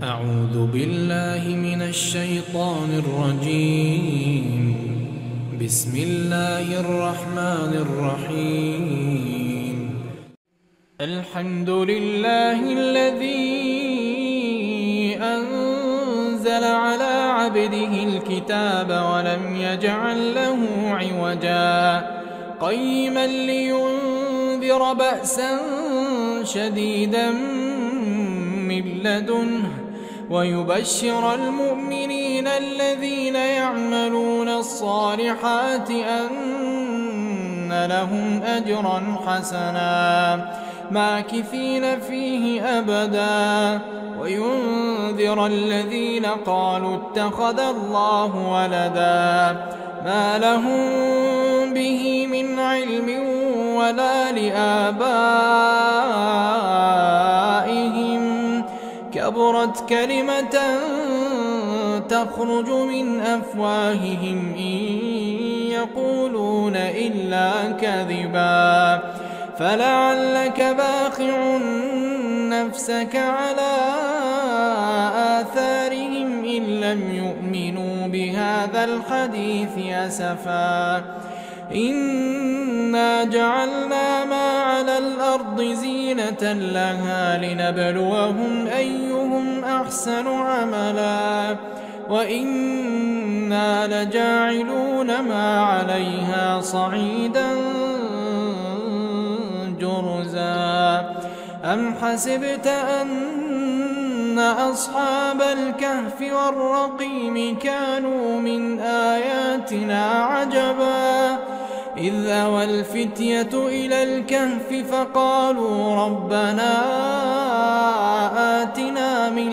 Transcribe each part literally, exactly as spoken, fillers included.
أعوذ بالله من الشيطان الرجيم. بسم الله الرحمن الرحيم. الحمد لله الذي أنزل على عبده الكتاب ولم يجعل له عوجا قيما لينذر بأسا شديدا من لدنه ويبشر المؤمنين الذين يعملون الصالحات أن لهم أجرا حسنا ماكثين فيه أبدا وينذر الذين قالوا اتخذ الله ولدا ما لهم به من علم ولا لآبائهم كبرت كلمة تخرج من أفواههم إن يقولون إلا كذبا فلعلك باخع نفسك على آثارهم إن لم يؤمنوا بهذا الحديث أسفا إنا جعلنا ما على الأرض زينة لها لنبلوهم أيهم أحسن عملا وإنا لجاعلون ما عليها صعيدا جرزا أم حسبت أن أصحاب الكهف والرقيم كانوا من آياتنا عجبا إذ أوى الفتية إلى الكهف فقالوا ربنا آتنا من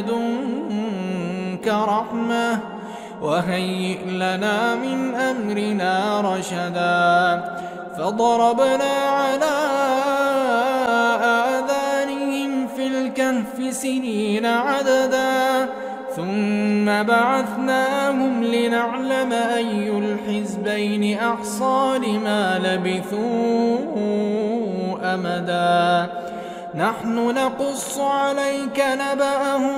لدنك رحمة وهيئ لنا من أمرنا رشدا فضربنا على آذانهم في الكهف سنين عددا ثم بعثناهم لنعلم أي الحزبين أحصى لما لبثوا أمدا نحن نقص عليك نبأهم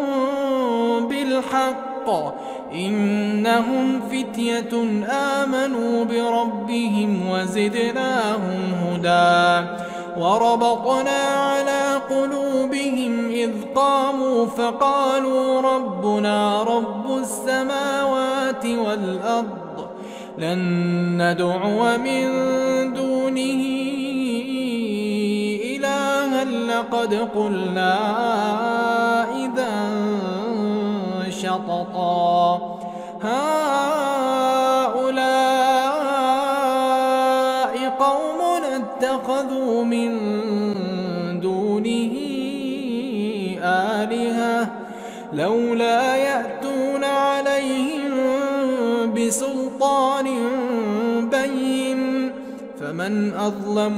بالحق إنهم فتية آمنوا بربهم وزدناهم هدى وربطنا على قلوبهم إذ قاموا فقالوا ربنا رب السماوات والأرض لن ندعو من دونه إلها لقد قلنا إذا شططا هؤلاء قوم اتخذوا من دونه آلهة لولا يأتون عليهم بسلطان بين فمن أظلم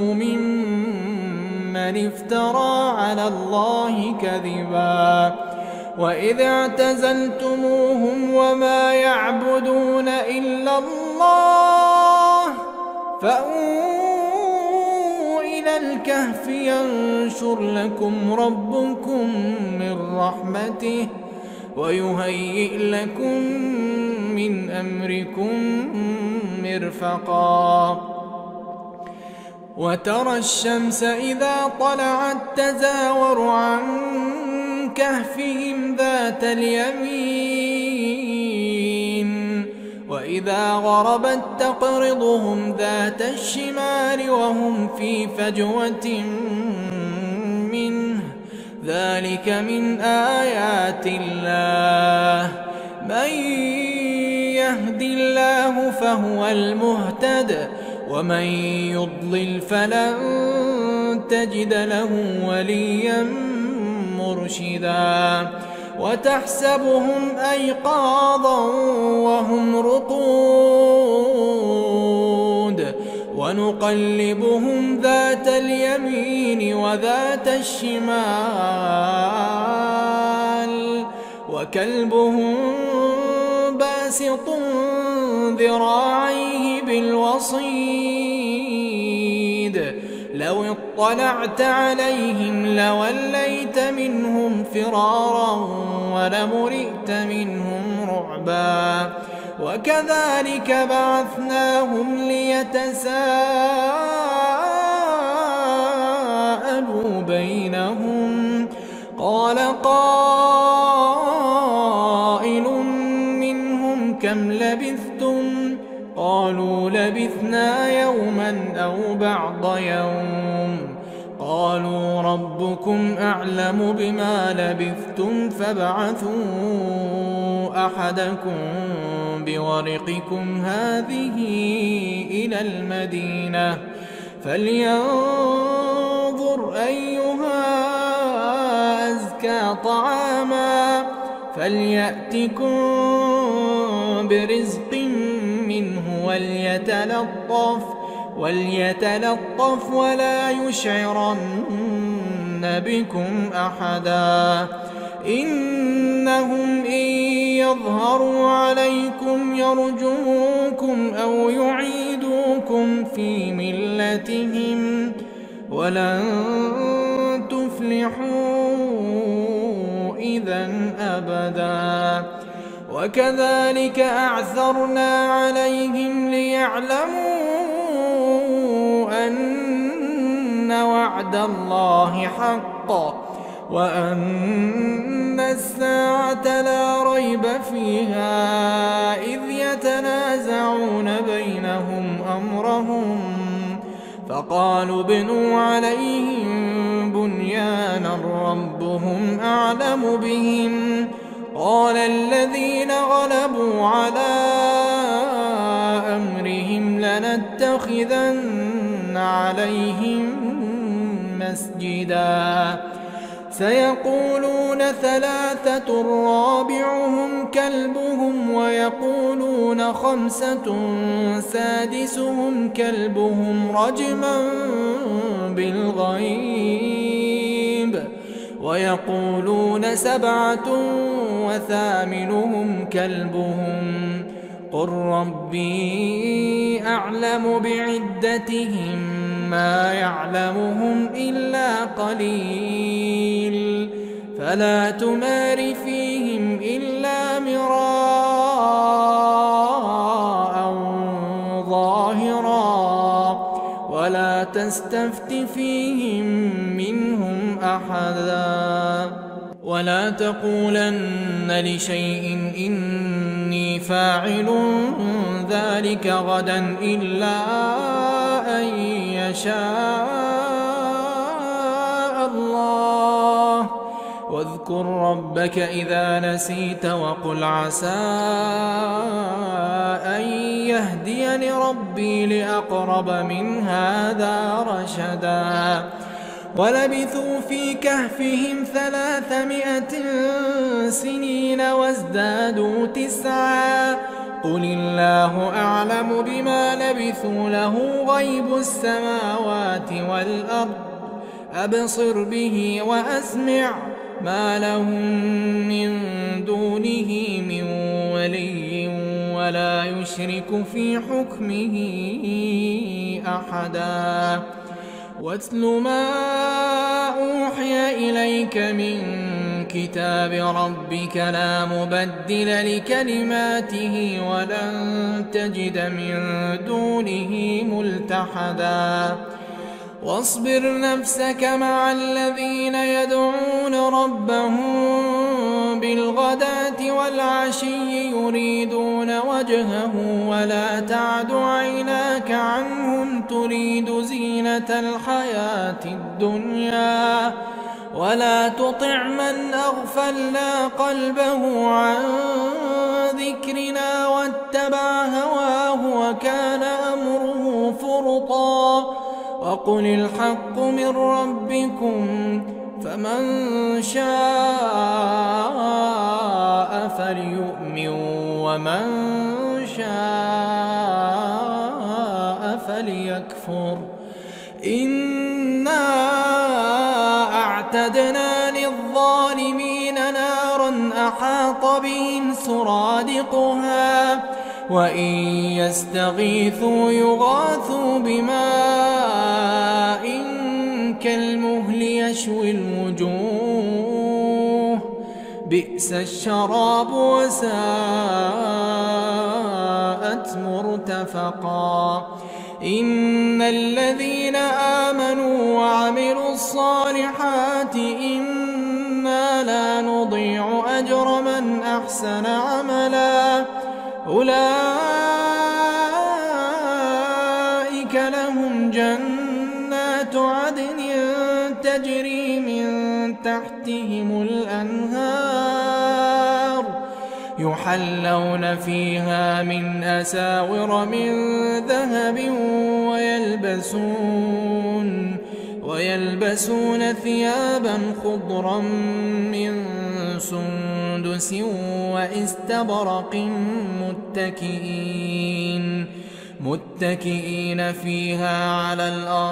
ممن افترى على الله كذبا وإذ اعتزلتموهم وما يعبدون إلا الله فأووا إلى الكهف ينشر لكم ربكم من رحمته ويهيئ لكم من أمركم مرفقا وترى الشمس إذا طلعت تزاور عن كهفهم ذات اليمين وإذا غربت تقرضهم ذات الشمال وهم في فجوة منه ذلك من آيات الله من يهد الله فهو المهتد ومن يضلل فلن تجد له وليا مرشدا وتحسبهم أيقاظا وهم رقود ونقلبهم ذات اليمين وذات الشمال وكلبهم باسط ذراعيه بالوصيد لو اطلعت عليهم لوليت منهم فرارا ولملئت منهم رعبا وكذلك بعثناهم ليتساءلوا بينهم قال قائل منهم كم لبثتم قالوا لبثنا يوما أو بعض يوم قالوا ربكم أعلم بما لبثتم فابعثوا أحدكم بورقكم هذه إلى المدينة فلينظر أيها أزكى طعاما فليأتكم برزق منه وليتلطف وليتلطف ولا يشعرن بكم أحدا إنهم إن يظهروا عليكم يرجموكم أو يعيدوكم في ملتهم ولن تفلحوا إذا أبدا وكذلك أعثرنا عليهم ليعلموا أن وعد الله حق وأن الساعة لا ريب فيها إذ يتنازعون بينهم أمرهم فقالوا ابنوا عليهم بنيانا ربهم أعلم بهم قال الذين غلبوا على أمرهم لنتخذن عليهم مسجدا سيقولون ثلاثة رابعهم كلبهم ويقولون خمسة سادسهم كلبهم رجما بالغيب ويقولون سبعة وثامنهم كلبهم قل ربي أعلم بعدتهم ما يعلمهم إلا قليل فلا تمار فيهم إلا مراء ظاهرا ولا تستفت فيهم منهم أحدا ولا تقولن لشيء إني فاعل ذلك غدا إلا أن يشاء الله واذكر ربك إذا نسيت وقل عسى أن يهديني ربي لأقرب من هذا رشدا ولبثوا في كهفهم ثلاثمائة سنين وازدادوا تسعا قل الله أعلم بما لبثوا له غيب السماوات والأرض أبصر به وأسمع ما لهم من دونه من ولي ولا يشرك في حكمه أحدا واتل ما أوحي إليك من كتاب ربك لا مبدل لكلماته ولن تجد من دونه ملتحدا واصبر نفسك مع الذين يدعون ربهم بالغداة والعشي يريدون وجهه ولا تعد عيناك عنهم تريد زينة الحياة الدنيا ولا تطع من أغفلنا قلبه عن ذكرنا واتبع هواه وكان أمره فرطا وقل الحق من ربكم فمن شاء فليؤمن ومن شاء فليكفر إنا أعتدنا للظالمين نارا أحاط بهم سرادقها وإن يستغيثوا يغاثوا بماء كالمهل يشوي الوجوه بئس الشراب وساءت مرتفقا إن الذين آمنوا وعملوا الصالحات إنا لا نضيع أجر من أحسن عملا أولئك لهم جنات عدن تجري من تحتهم الأنهار يحلون فيها من أساور من ذهب ويلبسون ويلبسون ثيابا خضرا من سندس واستبرق متكئين متكئين فيها على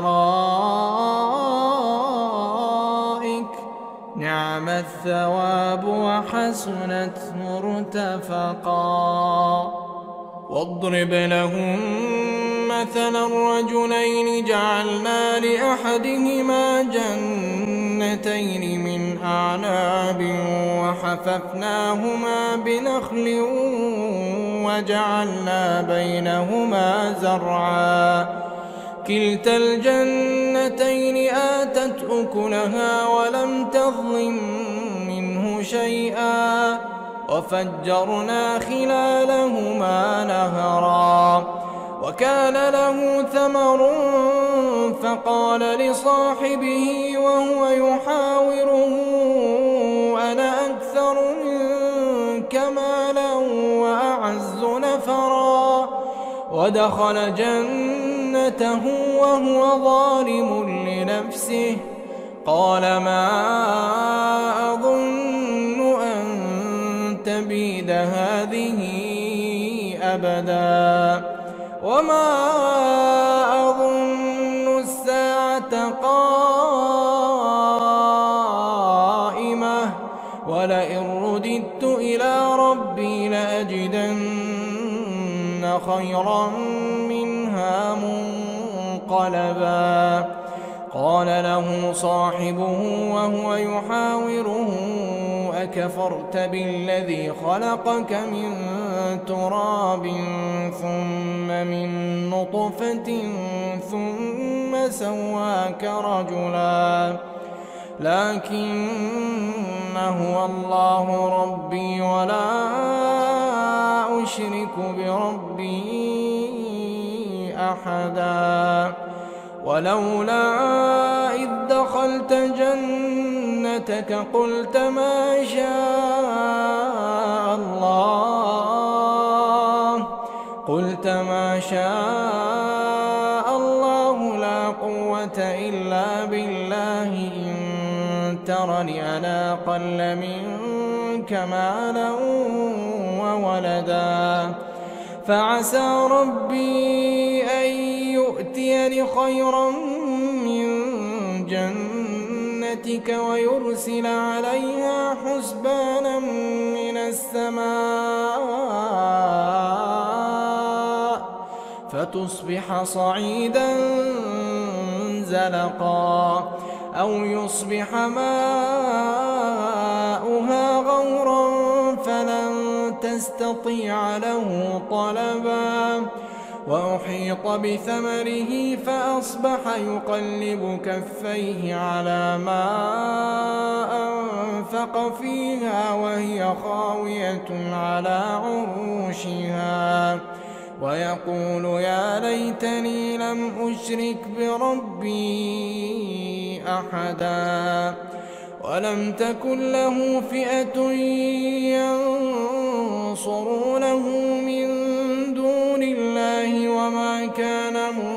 الأرائك نعم الثواب وحسنت مرتفقا واضرب لهم مثلا الرجلين جعلنا لأحدهما جنتين من أعناب وحففناهما بنخل وجعلنا بينهما زرعا كلتا الجنتين آتت أكلها ولم تظلم منه شيئا وفجرنا خلالهما نهرا وكان له ثمر فقال لصاحبه وهو يحاوره أنا أكثر منك مالا وأعز نفرا ودخل جنته وهو ظالم لنفسه قال ما أظن أن تبيد هذه أبدا وما أظن الساعة قائمة ولئن رددت إلى ربي لأجدن خيرا منها منقلبا قال له صاحبه وهو يحاوره أكفرت بالذي خلقك من تراب ثم من نطفة ثم سواك رجلا لكن هو الله ربي ولا أشرك بربي أحدا ولولا إذ دخلت جنتك قلت ما شاء الله قلت ما شاء الله لا قوة إلا بالله إن ترني أنا أقل منك مالا وولدا فعسى ربي أن يؤتيني خيرا من جنتك ويرسل عليها حسبانا من السماء فتصبح صعيدا زلقا أو يصبح ماؤها غورا فلن تستطيع له طلبا وأحيط بثمره فأصبح يقلب كفيه على ما أنفق فيها وهي خاوية على عروشها ويقول يا ليتني لم أشرك بربي أحدا ولم تكن له فئة ينصرونه من دون الله وما كان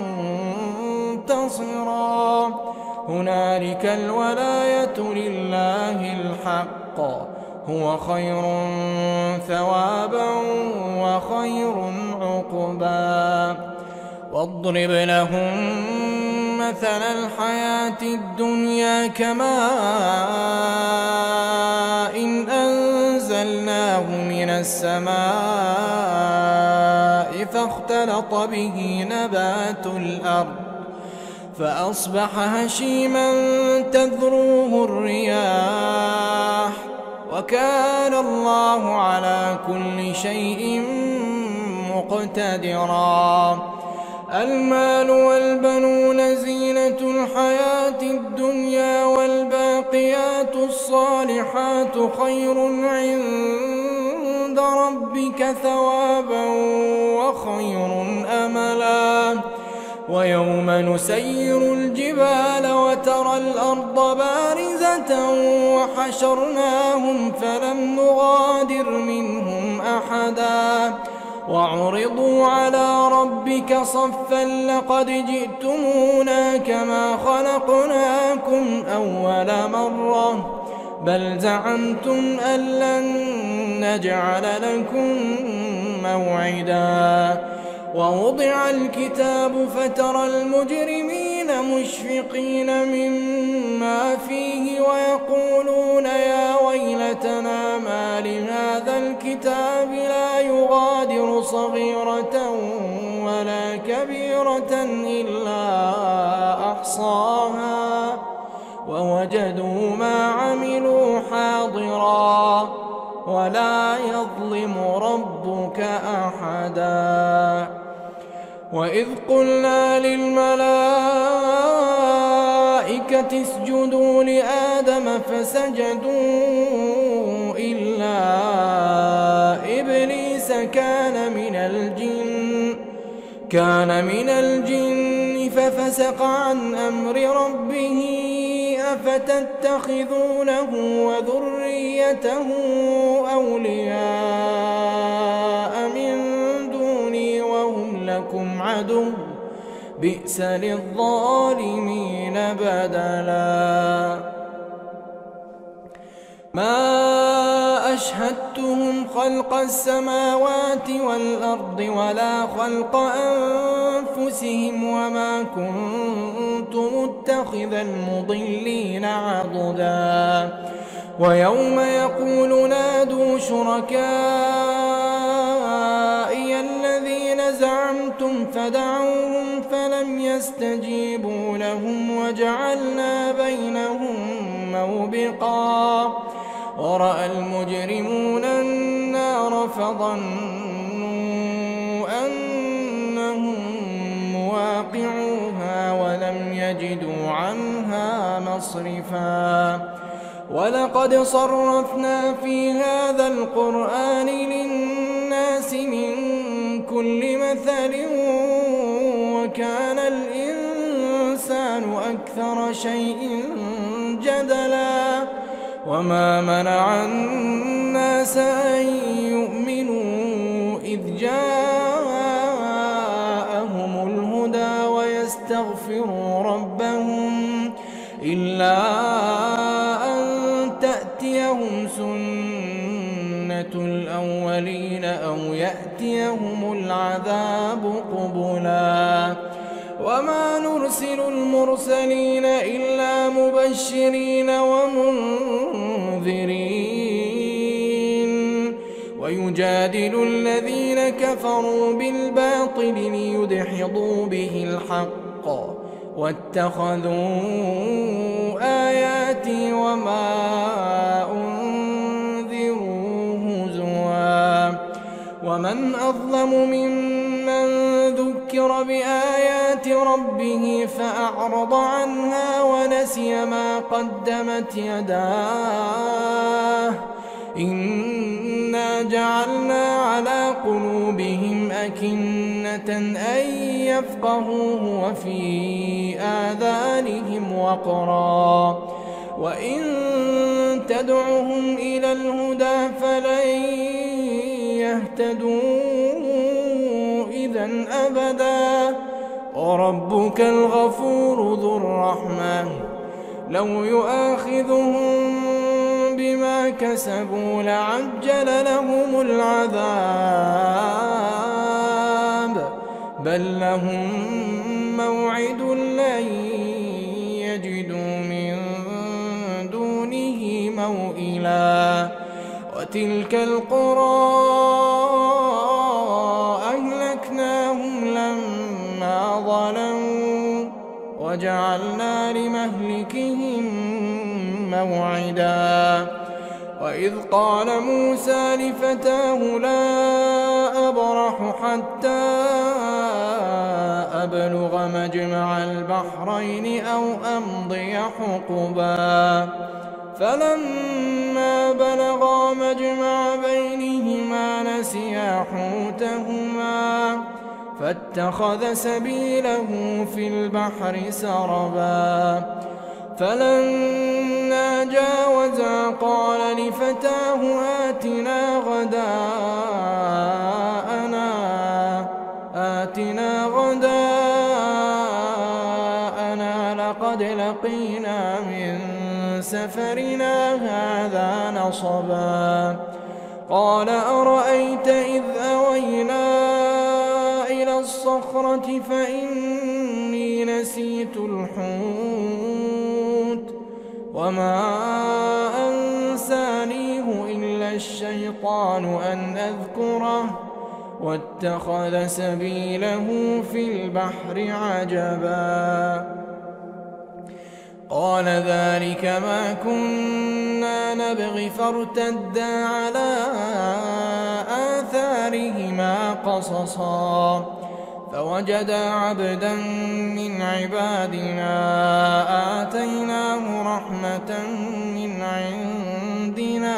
منتصرا هنالك الولاية لله الحق هو خير ثوابا وخير عقبا واضرب لهم مثل الحياة الدنيا كماء إن أنزلناه من السماء فاختلط به نبات الأرض فأصبح هشيما تذروه الرياح وكان الله على كل شيء مقتدرا. المال والبنون زينة الحياة الدنيا والباقيات الصالحات خير عند ربك ثوابا وخير أملا. ويوم نسير الجبال وترى الأرض بارزة وحشرناهم فلم نغادر منهم أحدا وعرضوا على ربك صفا لقد جئتمونا كما خلقناكم أول مرة بل زعمتم أن لن نجعل لكم موعدا. ووضع الكتاب فترى المجرمين مشفقين مما فيه ويقولون يا ويلتنا ما لهذا الكتاب لا يغادر صغيرة ولا كبيرة إلا أحصاها ووجدوا ما عملوا حاضرا ولا يظلم ربك أحدا. وإذ قلنا للملائكة اسجدوا لآدم فسجدوا إلا إبليس كان من الجن كان من الجن ففسق عن أمر ربه أفتتخذونه وذريته أولياء من دوني وهم لكم عدو بئس للظالمين بدلا. ما أشهدتهم خلق السماوات والأرض ولا خلق أنفسهم وما كنت متخذ المضلين عضدا. ويوم يقول نادوا شركائي الذين زعمتم فدعوهم فلم يستجيبوا لهم وجعلنا بينهم موبقا. ورأى المجرمون النار فظنوا أنهم مواقعوها ولم يجدوا عنها مصرفا. ولقد صرفنا في هذا القرآن للناس من كل مثل وكان الإنسان أكثر شيء جدلا. وما منع الناس أن يؤمنوا إذ جاءهم الهدى ويستغفروا ربهم إلا أن تأتيهم سنة الأولين أو يأتيهم العذاب قبلا. وما نرسل المرسلين إلا مبشرين ومنذرين ويجادل الذين كفروا بالباطل ليدحضوا به الحق واتخذوا آياتي وما أنذروا هزوا. ومن أظلم ممن ذكر بآيات ربه فأعرض عنها ونسي ما قدمت يداه إنا جعلنا على قلوبهم أكنة أن يفقهوه وفي آذانهم وقرا وإن تدعهم إلى الهدى فلن يهتدوا إذا أبدا. وربك الغفور ذو الرحمة لو يؤاخذهم بما كسبوا لعجل لهم العذاب بل لهم موعد لن يجدوا من دونه موئلا. وتلك القرى أهلكناهم لما ظلموا وجعلنا لمهلكهم موعدا وإذ قال موسى لفتاه لا أبرح حتى أبلغ مجمع البحرين أو أمضي حقبا فلما بلغا مجمع بينهما نسيا حوتهما فاتخذ سبيله في البحر سربا فلما جاوزا قال لفتاه آتنا غداءنا آتنا غداءنا لقد لقينا من سفرنا هذا نصبا قال أرأيت إذ أوينا إلى الصخرة فإني نسيت الحوت وما أنسانيه إلا الشيطان أن أذكره واتخذ سبيله في البحر عجبا قال ذلك ما كنا نبغي فارتدا على آثارهما قصصا فوجدا عبدا من عبادنا آتيناه رحمة من عندنا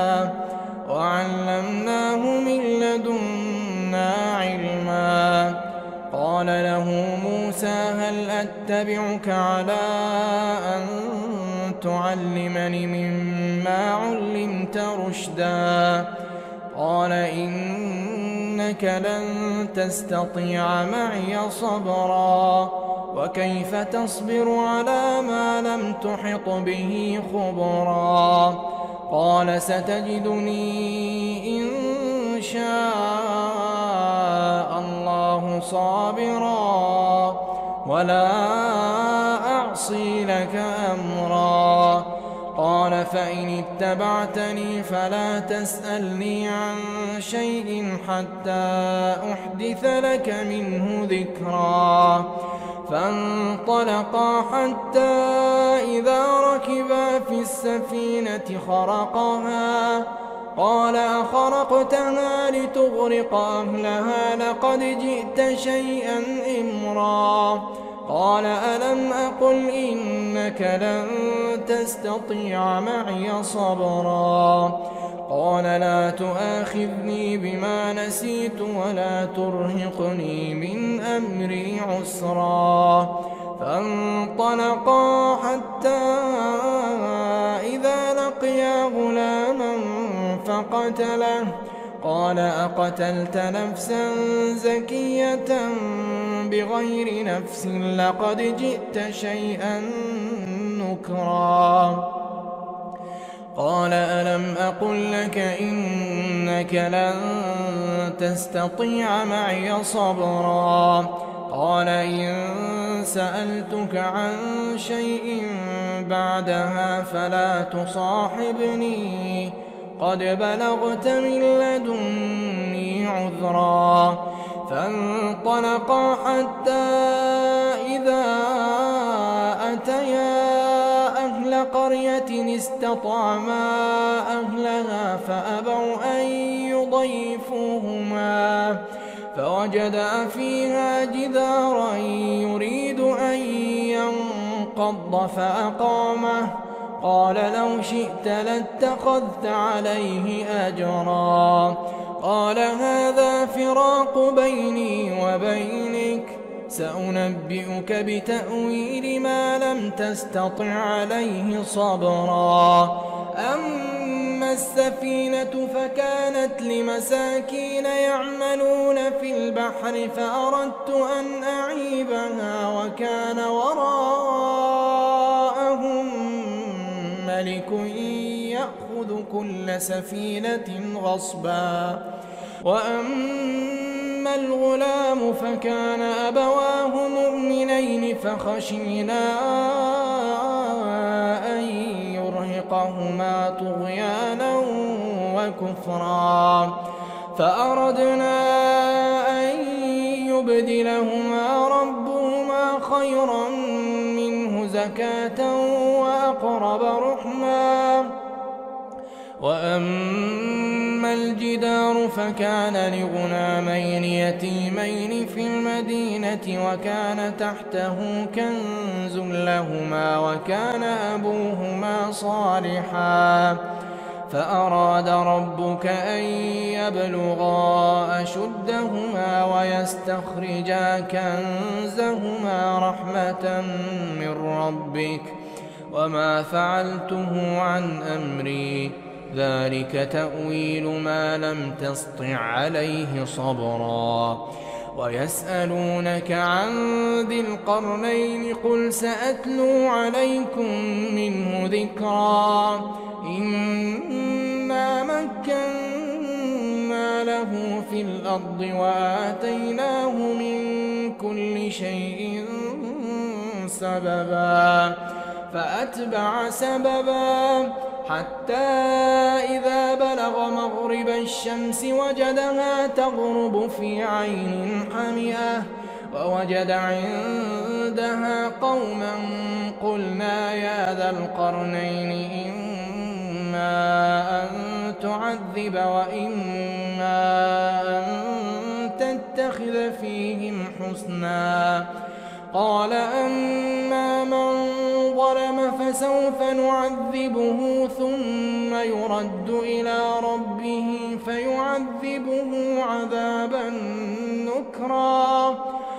وعلمناه من لدنا علما قال له موسى هل أتبعك على أن تعلمني مما علمت رشدا قال إنك لن تستطيع معي صبرا وكيف تصبر على ما لم تحط به خبرا قال ستجدني إن شاء الله صابرا ولا أعصي لك أمرا قال فإن اتبعتني فلا تسألني عن شيء حتى أحدث لك منه ذكرا فانطلقا حتى إذا ركبا في السفينة خرقها قال أخرقتها لتغرق أهلها لقد جئت شيئا إمرا قال ألم أقل إنك لن تستطيع معي صبرا قال لا تؤاخذني بما نسيت ولا ترهقني من أمري عسرا فانطلقا حتى إذا لقيا غلاما فقتله قال أقتلت نفسا زكية بغير نفس لقد جئت شيئا نكرا قال ألم أقل لك إنك لن تستطيع معي صبرا قال إن سألتك عن شيء بعدها فلا تصاحبني قد بلغت من لدني عذرا فانطلقا حتى إذا أتيا أهل قرية استطعما أهلها فأبوا أن يضيفوهما فوجدا فيها جدارا يريد أن ينقض فأقامه قال لو شئت لاتخذت عليه أجرا قال هذا فراق بيني وبينك سأنبئك بتأويل ما لم تستطع عليه صبرا أما السفينة فكانت لمساكين يعملون في البحر فأردت أن أعيبها وكان وراءهم ملك يأخذ كل سفينة غصبا وأما الغلام فكان أبواه مؤمنين فخشينا أن يرهقهما طغيانا وكفرا فأردنا أن يبدلهما ربهما خيرا زكاة وأقرب رحما. وأما الجدار فكان لغلامين يتيمين في المدينة وكان تحته كنز لهما وكان أبوهما صالحا فأراد ربك أن يبلغا أشدهما ويستخرجا كنزهما رحمة من ربك وما فعلته عن أمري ذلك تأويل ما لم تسطع عليه صبرا. ويسألونك عن ذي القرنين قل سأتلو عليكم منه ذكرا إنا مكنا له في الأرض وآتيناه من كل شيء سببا فأتبع سببا حتى إذا بلغ مغرب الشمس وجدها تغرب في عين حمئة ووجد عندها قوما قلنا يا ذا القرنين إما أن تعذب وإما أن تتخذ فيهم حسنا قال أما من ظلم فسوف نعذبه ثم يرد إلى ربه فيعذبه عذابا نكرا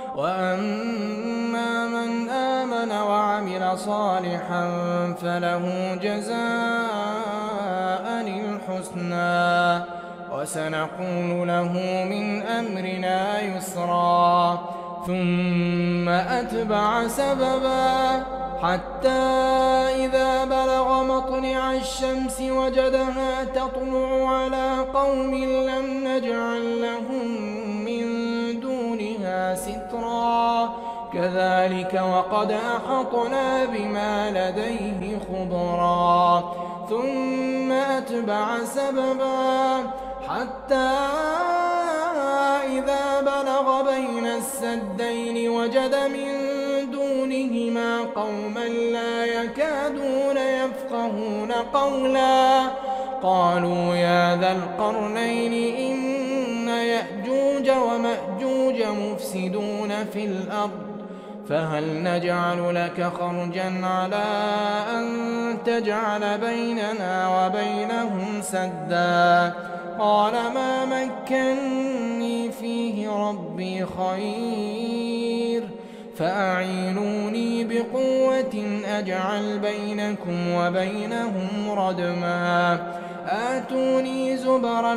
وأما من آمن وعمل صالحا فله جزاء الحسنى وسنقول له من أمرنا يسرا ثم أتبع سببا حتى إذا بلغ مطلع الشمس وجدها تطلع على قوم لم نجعل لهم من دونها سترا كذلك وقد أحطنا بما لديه خبرا ثم أتبع سببا حتى إذا بلغ بين السدين وجد من دونهما قوما لا يكادون يفقهون قولا قالوا يا ذا القرنين إن يأجوج ومأجوج مفسدون في الأرض فهل نجعل لك خرجا على أن تجعل بيننا وبينهم سدا قال ما مكني فيه ربي خير فأعينوني بقوة أجعل بينكم وبينهم ردما آتوني زبر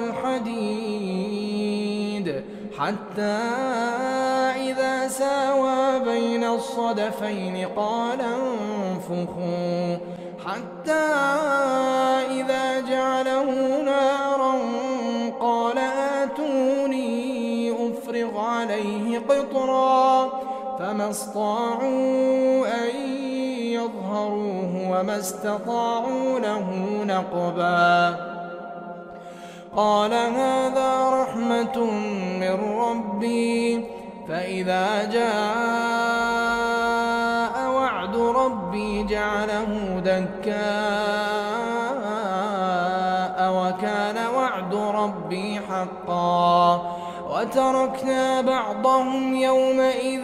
الحديد حتى إذا ساوى بين الصدفين قال انفخوا حتى إذا جعله نارا قال آتوني أفرغ عليه قطرا فما استطاعوا أن يظهروه وما استطاعوا له نقبا قال هذا رحمة من ربي فإذا جاء وعد ربي جعله دكاء وكان وعد ربي حقا وتركنا بعضهم يومئذ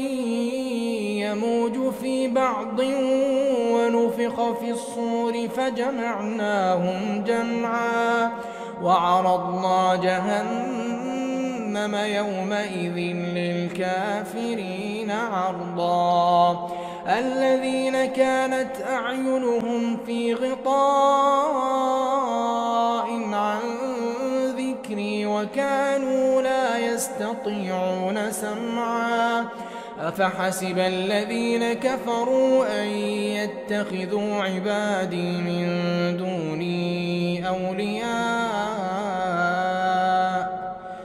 يموج في بعض ونفخ في الصور فجمعناهم جمعا وعرضنا جهنم يومئذ للكافرين عرضا الذين كانت أعينهم في غطاء عن ذكري وكانوا لا يستطيعون سمعا أفحسب الذين كفروا أن يتخذوا عبادي من دوني أولياء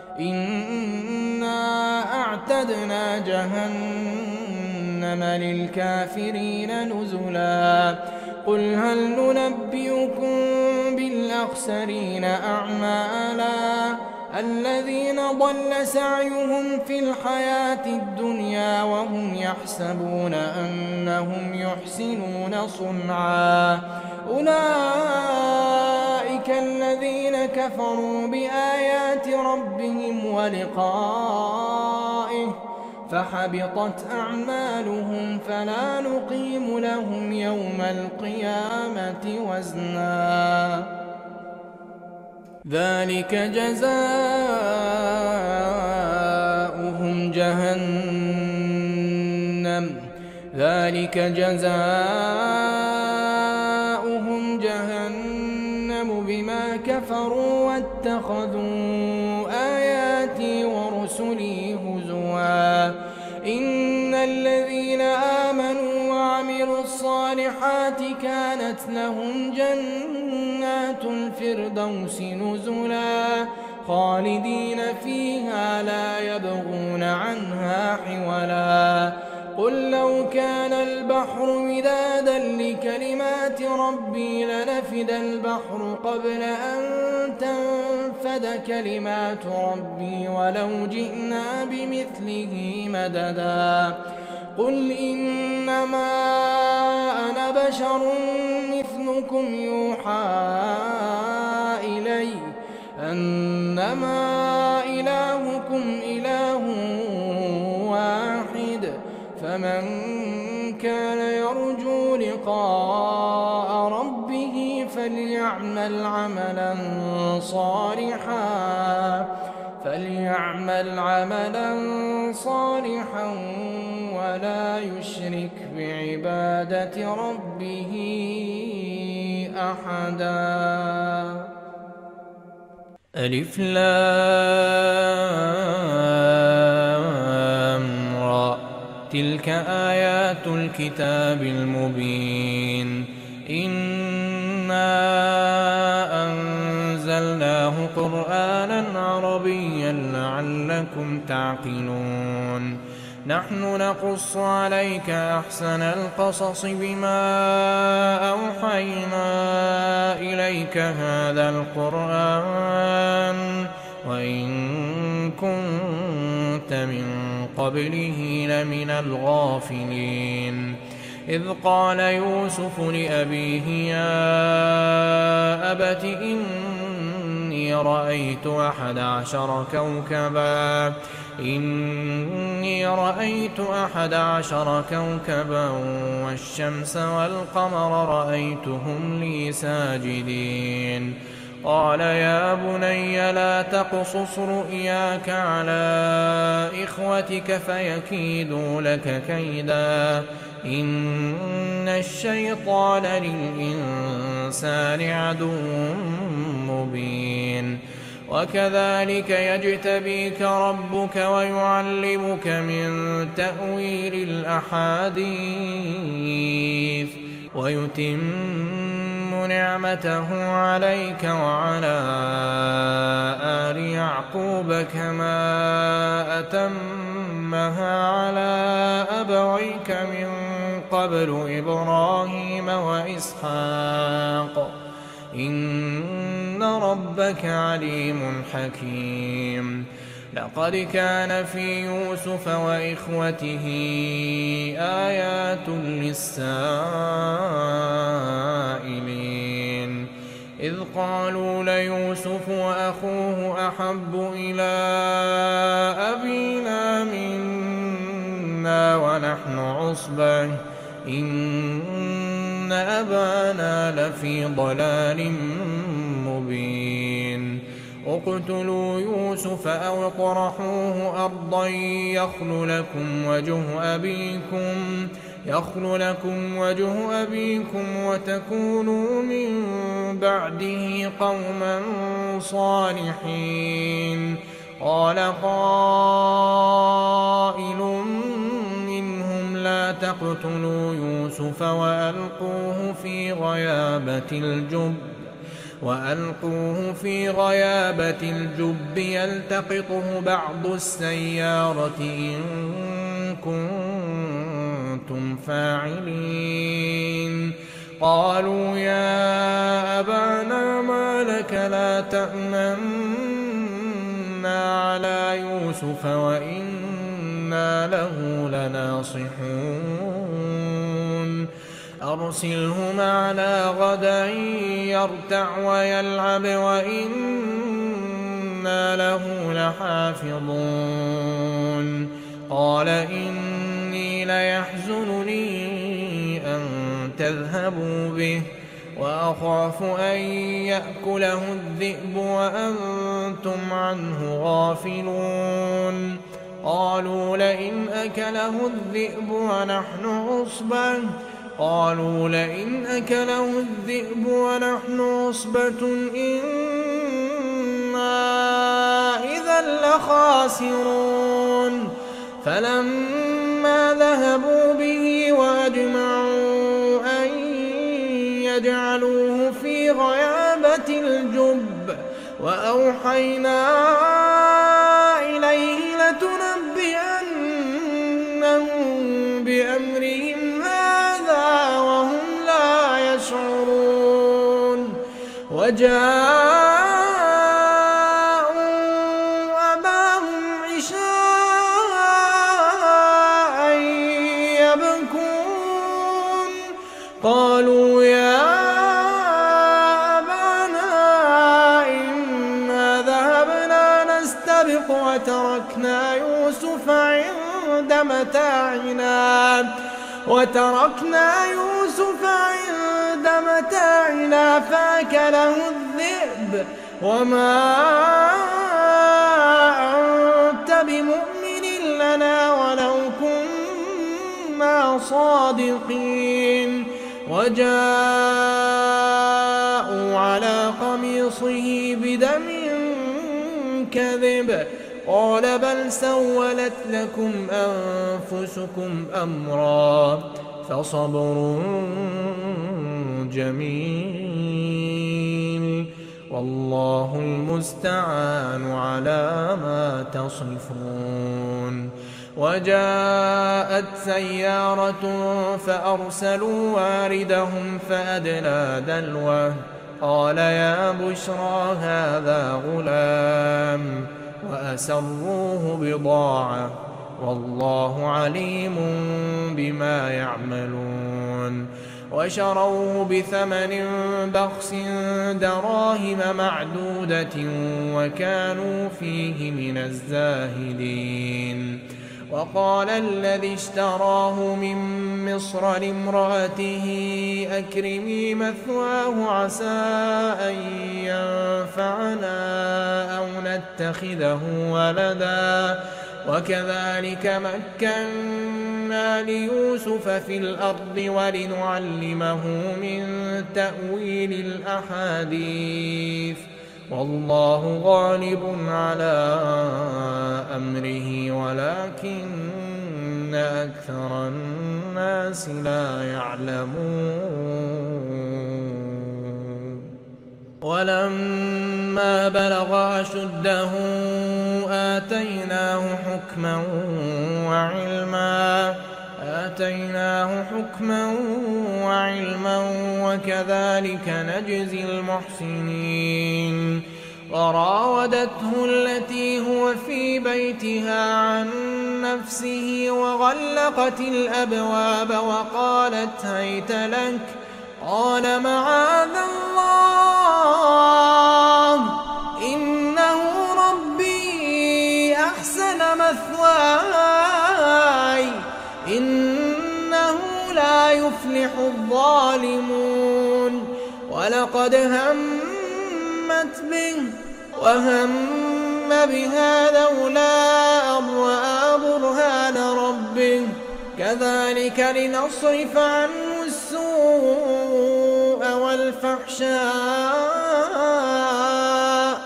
إنا أعتدنا جهنم للكافرين نزلا قل هل ننبئكم بالأخسرين أعمالا الذين ضل سعيهم في الحياة الدنيا وهم يحسبون أنهم يحسنون صنعا أولئك الذين كفروا بآيات ربهم ولقائه فحبطت أعمالهم فلا نقيم لهم يوم القيامة وزنا ذلك جزاؤهم جهنم ذلك جزاؤهم جهنم بما كفروا واتخذوا آياتي ورسلي هزوا إن الذين آمنوا وعملوا الصالحات كانت لهم جنات الفردوس نزلا خالدين فيها لا يبغون عنها حولا قل لو كان البحر مدادا لكلمات ربي لنفد البحر قبل أن تنفد كلمات ربي ولو جئنا بمثله مددا قل إنما أنا بشر مثلكم يوحى إلي أنما إلهكم إله واحد فمن كان يرجو لقاء ربه فليعمل عملا صالحا فليعمل عملا صالحا ولا يشرك بعبادة ربه أحدا. ألف لام را تلك آيات الكتاب المبين إنا أنزلناه قرآنا عربيا لعلكم تعقلون نحن نقص عليك أحسن القصص بما أوحينا إليك هذا القرآن وإن كنت من قبله لمن الغافلين إذ قال يوسف لأبيه يا أبت إني رأيت أحد عشر كوكبا إني رأيت أحد عشر كوكبا والشمس والقمر رأيتهم لي ساجدين قال يا بني لا تقصص رؤياك على إخوتك فيكيدوا لك كيدا إن الشيطان للإنسان عدو مبين وكذلك يجتبيك ربك ويعلمك من تأويل الأحاديث ويتم نعمته عليك وعلى آل يعقوب كما أتمها على أبويك من قبل إبراهيم وإسحاق إن ربك عليم حكيم لقد كان في يوسف وإخوته آيات للسائلين إذ قالوا ليوسف وأخوه أحب إلى أبينا منا ونحن عصبة إن أبانا لفي ضلال مبين اقتلوا يوسف أو اطرحوه أرضا يخل لكم وجه أبيكم يخل لكم وجه أبيكم وتكونوا من بعده قوما صالحين قال قائل منهم لا تقتلوا يوسف وألقوه في غيابة الجب وألقوه في غيابة الجب يلتقطه بعض السيارة إن كنتم فاعلين قالوا يا أبانا ما لك لا تأمنا على يوسف وإنا له لناصحون أرسله معنا غدا يرتع ويلعب وإنا له لحافظون قال إني ليحزنني أن تذهبوا به وأخاف أن يأكله الذئب وأنتم عنه غافلون قالوا لئن أكله الذئب ونحن عصبة قالوا لئن أكله الذئب ونحن عصبة إنا إذا لخاسرون فلما ذهبوا به وأجمعوا أن يجعلوه في غيابة الجب وأوحينا إليه لتنبئنهم بأمرهم هذا وهم لا يشعرون وجاءوا أباهم عشاء يبكون قالوا يا أبانا إنا ذهبنا نستبق وتركنا يوسف عند متاعنا وتركنا يوسف عند متاعنا فأكله الذئب وما أنت بمؤمن لنا ولو كنا صادقين وجاءوا على قميصه بدم كذب قال بل سولت لكم أنفسكم أمرا فصبر جميل والله المستعان على ما تصفون وجاءت سيارة فأرسلوا واردهم فأدلى دلوه قال يا بشرى هذا غلام وأسروه بضاعة والله عليم بما يعملون وشروه بثمن بخس دراهم معدودة وكانوا فيه من الزاهدين وقال الذي اشتراه من مصر لامرأته أكرمي مثواه عسى أن ينفعنا أو نتخذه ولدا وكذلك مكنا ليوسف في الأرض ولنعلمه من تأويل الأحاديث والله غالب على أمره ولكن أكثر الناس لا يعلمون ولما بلغ أشده آتيناه حكما وعلما آتيناه حكما وعلما وكذلك نجزي المحسنين وراودته التي هو في بيتها عن نفسه وغلقت الأبواب وقالت هيت لك قال معاذ الله إنه ربي أحسن مثواي إنه لا يفلح الظالمون ولقد همت به وهم بها لولا أن رأى برهان ربه كذلك لنصرف عنه السوء والفحشاء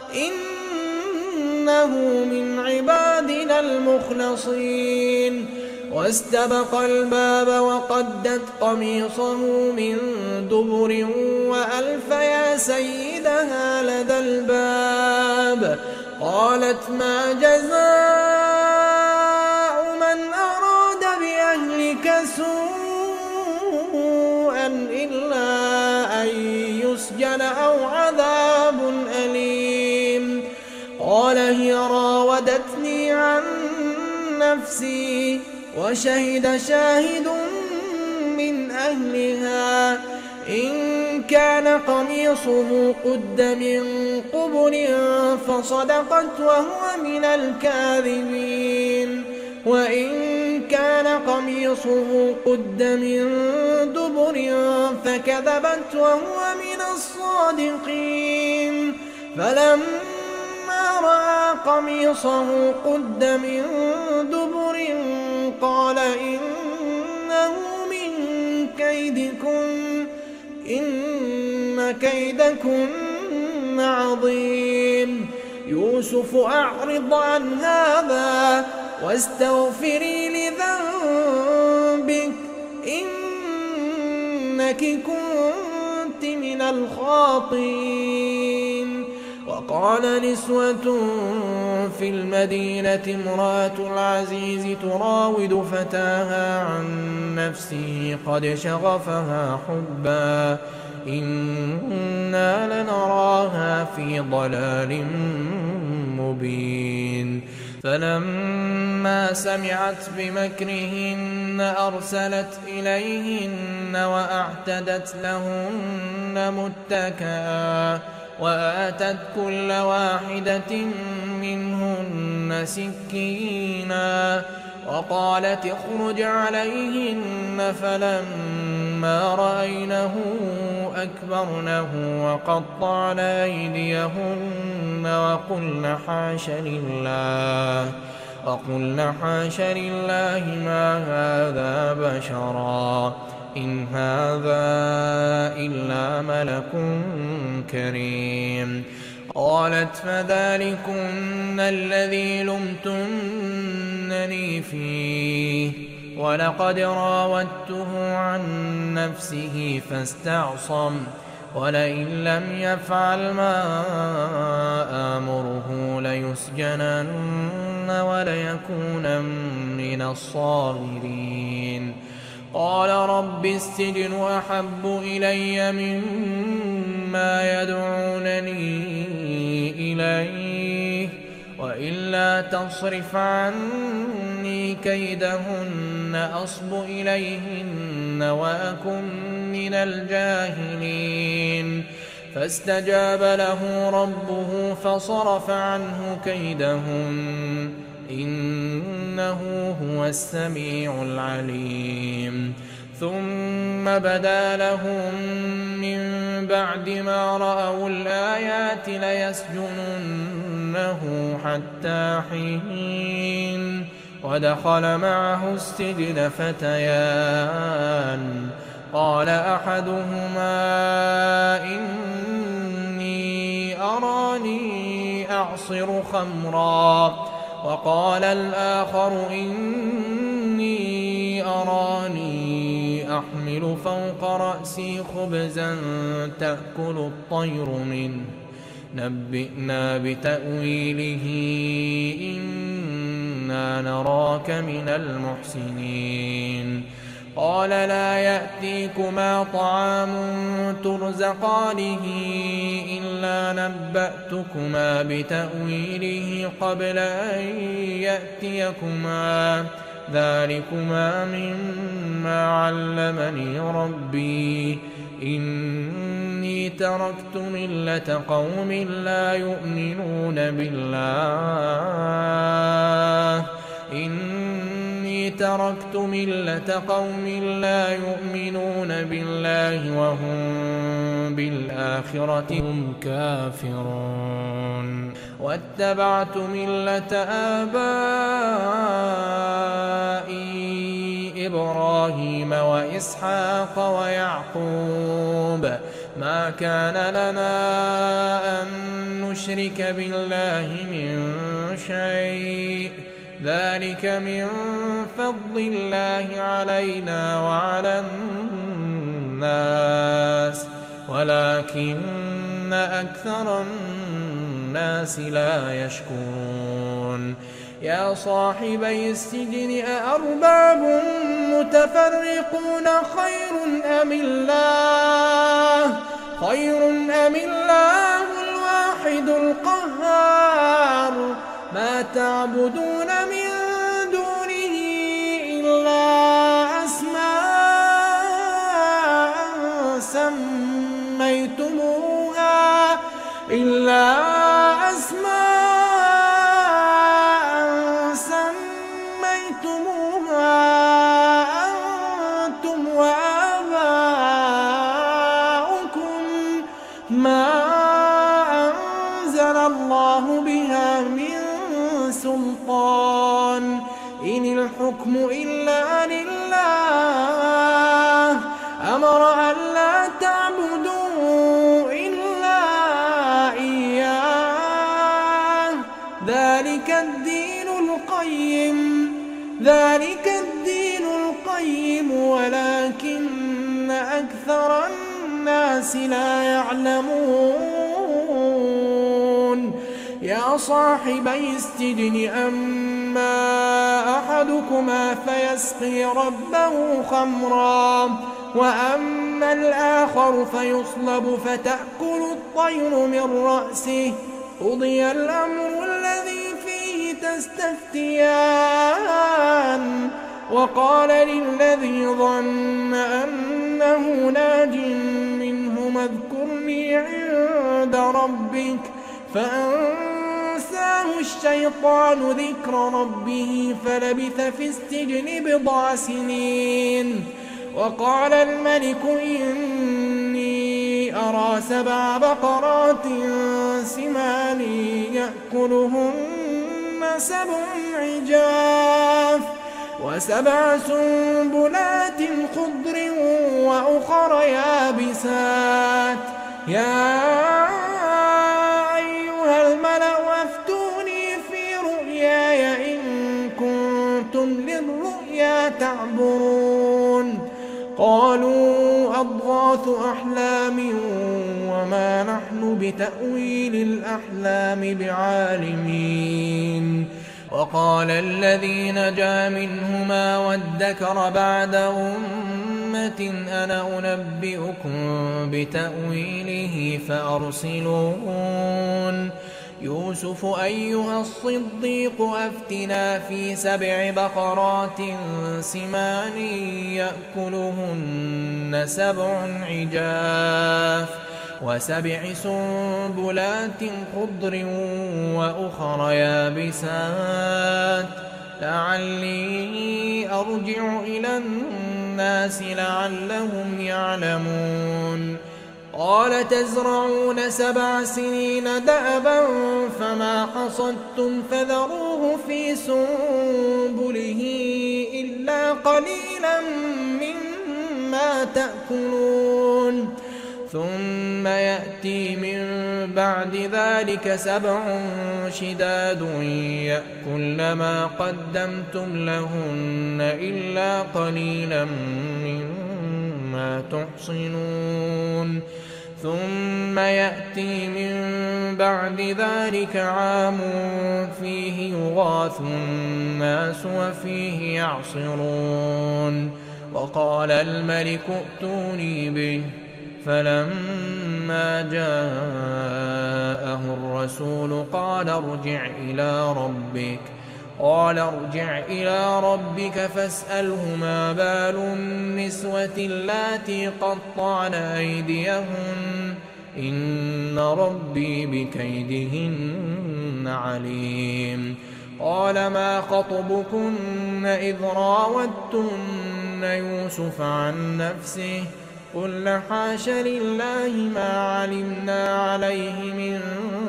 إنه من عبادنا المخلصين واستبق الباب وقدت قميصه من دبر وألف يا سيدها لدى الباب قالت ما جزاء من أراد بأهلك سوءا إلا أن يسجن أو عذاب أليم قال هي راودتني عن نفسي. وشهد شاهد من أهلها إن كان قميصه قد من قبل فصدقت وهو من الكاذبين، وإن كان قميصه قد من دبر فكذبت وهو من الصادقين. فلما رأى قميصه قد من دبر قال إنه من كيدكن إن كيدكن عظيم. يوسف أعرض عن هذا واستغفري لذنبك إنك كنت من الخاطئين. وقال نسوة في المدينة امرأة العزيز تراود فتاها عن نفسه قد شغفها حبا إنا لنراها في ضلال مبين. فلما سمعت بمكرهن أرسلت إليهن وأعتدت لهن متكئا وآتت كل واحدة منهن سكينا وقالت اخرج عليهن. فلما رأينه أكبرنه وقطعن أيديهن وقلن حاش لله وقلن حاش لله ما هذا بشرا إن هذا إلا ملك كريم. قالت فذلكن الذي لمتنني فيه ولقد راودته عن نفسه فاستعصم ولئن لم يفعل ما آمره ليسجنن وليكونن من الصاغرين. قال رب السجن أحب إلي مما يدعونني إليه وإلا تصرف عني كيدهن أصب إليهن وأكن من الجاهلين. فاستجاب له ربه فصرف عنه كيدهن إنه هو السميع العليم. ثم بدا لهم من بعد ما رأوا الآيات ليسجننه حتى حين. ودخل معه السجن فتيان قال أحدهما إني أراني أعصر خمرا وقال الآخر إني أراني أحمل فوق رأسي خبزا تأكل الطير منه نبئنا بتأويله إنا نراك من المحسنين. قال لا يأتيكما طعام ترزقانه إلا نبأتكما بتأويله قبل أن يأتيكما ذلكما مما علمني ربي إني تركت ملة قوم لا يؤمنون بالله إني تركت ملة قوم لا يؤمنون بالله وهم بالآخرة هم كافرون. واتبعت ملة آبائي إبراهيم وإسحاق ويعقوب ما كان لنا أن نشرك بالله من شيء ذلك من فضل الله علينا وعلى الناس ولكن أكثر الناس لا يشكرون. يا صاحبي السجن أأرباب متفرقون خير أم الله خير أم الله الواحد القهار ما تعبدون من دونه إلا أسماء سميتموها إلا أسماء سميتموها أنتم وآباؤكم ما أنزل الله بها من سلطان إن الحكم إلا لله أمر أن لا تعبدوا إلا إياه ذلك الدين القيم ذلك الدين القيم ولكن أكثر الناس لا يعلمون يا صاحبي السجن أما أحدكما فيسقي ربه خمرا وأما الآخر فيصلب فتأكل الطير من رأسه قضي الأمر الذي فيه تستفتيان وقال للذي ظن أنه ناج منهما اذكرني عند ربك فأنساه الشيطان ذكر ربه فلبث في السجن بضع سنين وقال الملك إني أرى سبع بقرات سمان يأكلهن سبع عجاف وسبع سنبلات خضر وأخر يابسات يا أيها الملأ أفتوني في رؤياي إن كنتم للرؤيا تعبرون قالوا أضغاث أحلام وما نحن بتأويل الأحلام بعالمين وقال الذي نجا منهما وادكر بعد أمة أنا أنبئكم بتأويله فأرسلون يوسف أيها الصديق أفتنا في سبع بقرات سمان يأكلهن سبع عجاف وسبع سنبلات خضر وأخر يابسات لعلي أرجع إلى الناس لعلهم يعلمون قال تزرعون سبع سنين دأبا فما حصدتم فذروه في سنبله إلا قليلا مما تأكلون ثم يأتي من بعد ذلك سبع شداد يأكلن ما قدمتم لهن إلا قليلا مما تحصنون ثم يأتي من بعد ذلك عام فيه يغاث الناس وفيه يعصرون وقال الملك ائتوني به فلما جاءه الرسول قال ارجع إلى ربك قال ارجع إلى ربك فاسأله ما بال النسوة اللاتي قطعن أيديهن إن ربي بكيدهن عليم قال ما خطبكن إذ راوتن يوسف عن نفسه قلنا حاش لله ما علمنا عليه من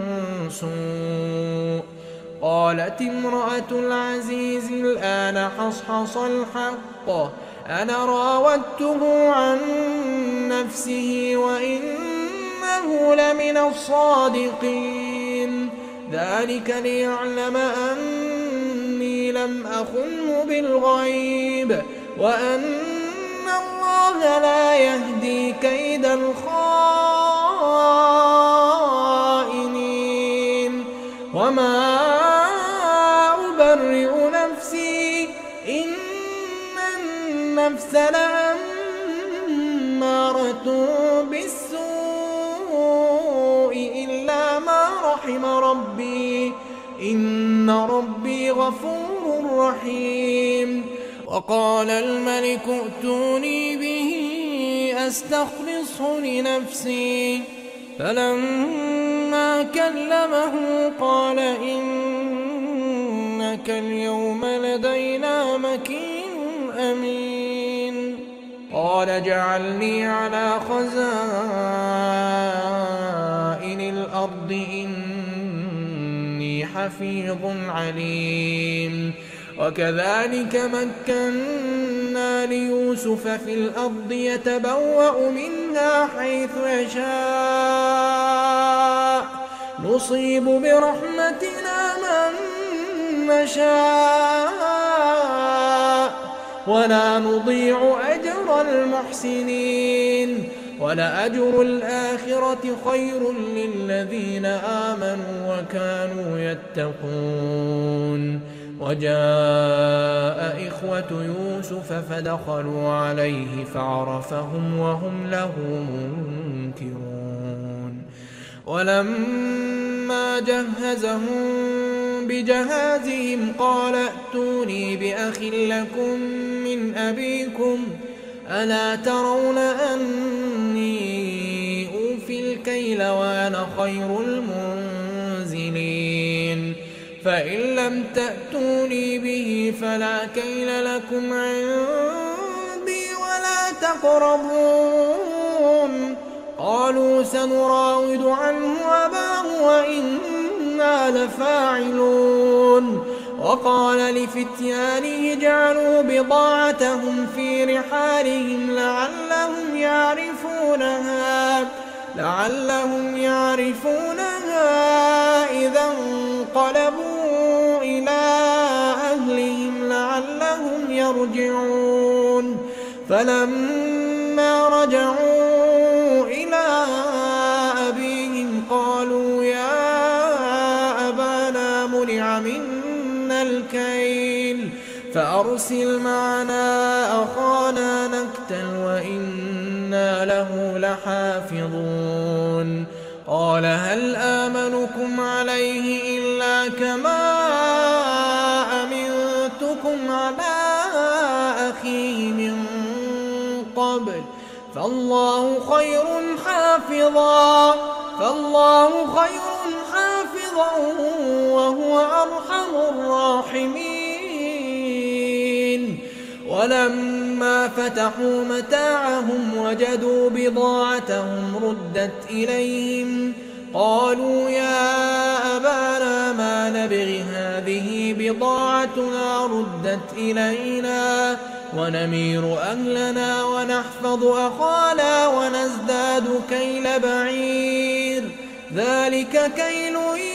سوء قالت امرأة العزيز الآن حصحص الحق أنا راودته عن نفسه وإنه لمن الصادقين ذلك ليعلم أني لم أخنه بالغيب وأن الله لا يهدي كيد الخائنين وما أبرئ نفسي إن النفس لأمارة بالسوء إلا ما رحم ربي إن ربي غفور رحيم. وقال الملك ائتوني به أستخلصه لنفسي، فلما كلمه قال إنك اليوم لدينا مكين أمين. قال اجعلني على خزائن الأرض إني حفيظ عليم. وكذلك مكنا ليوسف في الأرض يتبوأ منها حيث يشاء نصيب برحمتنا من نشاء ولا نضيع أجر المحسنين. ولأجر الآخرة خير للذين آمنوا وكانوا يتقون. وجاء إخوة يوسف فدخلوا عليه فعرفهم وهم له منكرون. ولما جهزهم بجهازهم قال ائتوني بأخ لكم من أبيكم ألا ترون أني أوفي الكيل وأنا خير المنزلين. فإن لم تأتوني به فلا كيل لكم عندي ولا تقربون. قالوا سنراود عنه أباه وإنا لفاعلون. وقال لفتيانه اجعلوا بضاعتهم في رحالهم لعلهم يعرفونها لعلهم يعرفونها إذا انقلبوا إلى أهلهم لعلهم يرجعون. فلما رجعوا إلى أبيهم قالوا يا أبانا منع منا الكيل فأرسل معنا أخانا نكتل وإنا له لحافظون. قال هل آمنكم عليه إلا كما أمنتكم على أخيه من قبل فالله خير حافظا فالله خير حافظا وهو أرحم الراحمين. ولما فتحوا متاعهم وجدوا بضاعتهم ردت إليهم قالوا يا أبانا ما نبغي هذه بضاعتنا ردت إلينا ونمير أهلنا ونحفظ أخانا ونزداد كيل بعير ذلك كيل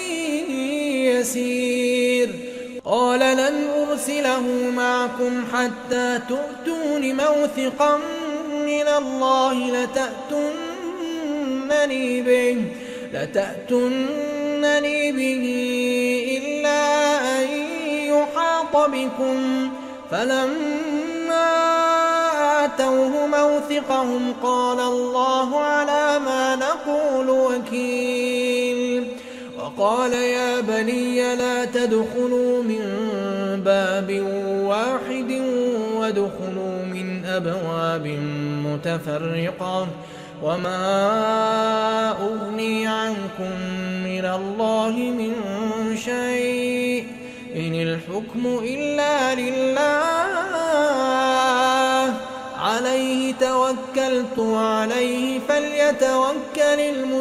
يسير. قال لن أرسله معكم حتى تؤتون موثقا من الله لتأتونني به لتأتونني به إلا أن يحاط بكم. فلما آتوه موثقهم قال الله على ما نقول وكيل. وقال يا بني لا تدخلوا من باب واحد وادخلوا من أبواب متفرقة وما أغني عنكم من الله من شيء إن الحكم إلا لله عليه توكلت وعليه فليتوكل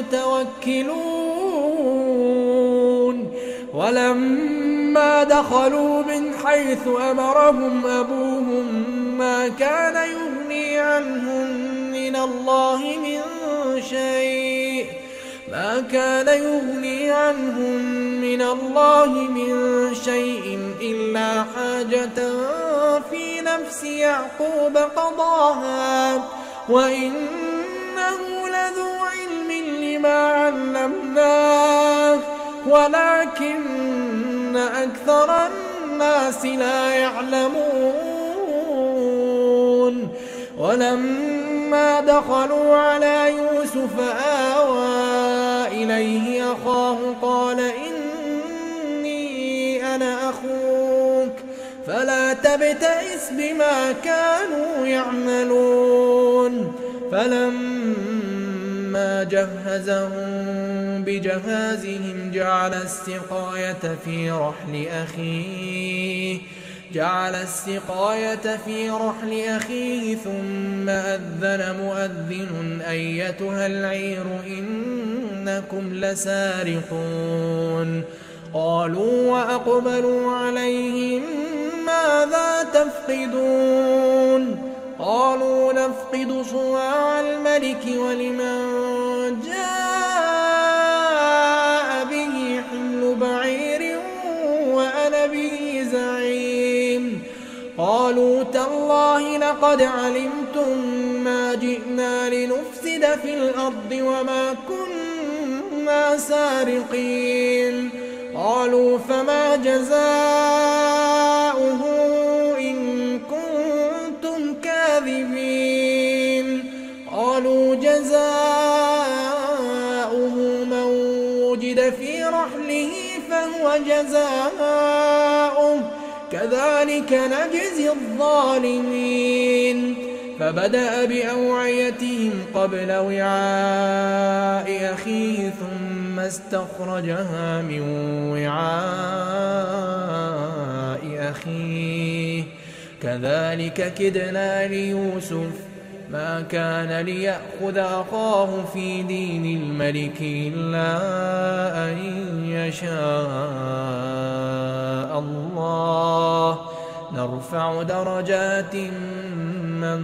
المتوكلون. ولما دخلوا من حيث أمرهم أبوهم ما كان يغني عنهم من الله من شيء ما كان يغني عنهم من الله من شيء إلا حاجة في نفس يعقوب قضاها وإنه لذو علم لما علمناه ولكن أكثر الناس لا يعلمون. ولما دخلوا على يوسف آوى إليه أخاه قال إني أنا أخوك فلا تبتئس بما كانوا يعملون. فلما جهزهم بجهازهم جعل السقاية في رحل أخيه جعل السقاية في رحل أخيه ثم أذن مؤذن أيتها العير إنكم لسارقون. قالوا وأقبلوا عليهم ماذا تفقدون؟ قالوا نفقد صواع الملك ولمن جاء به حمل بعير وأنا به زعيم. قالوا تالله لقد علمتم ما جئنا لنفسد في الأرض وما كنا سارقين. قالوا فما جزاؤه إن كنتم كاذبين؟ قالوا جزاؤه من وجد في رحله فهو جزاؤه كذلك نجزي الظالمين. فبدأ بأوعيتهم قبل وعاء أخيه ثم استخرجها من وعاء أخيه كذلك كدنا ليوسف ما كان ليأخذ أخاه في دين الملك إلا أن يشاء الله نرفع درجات من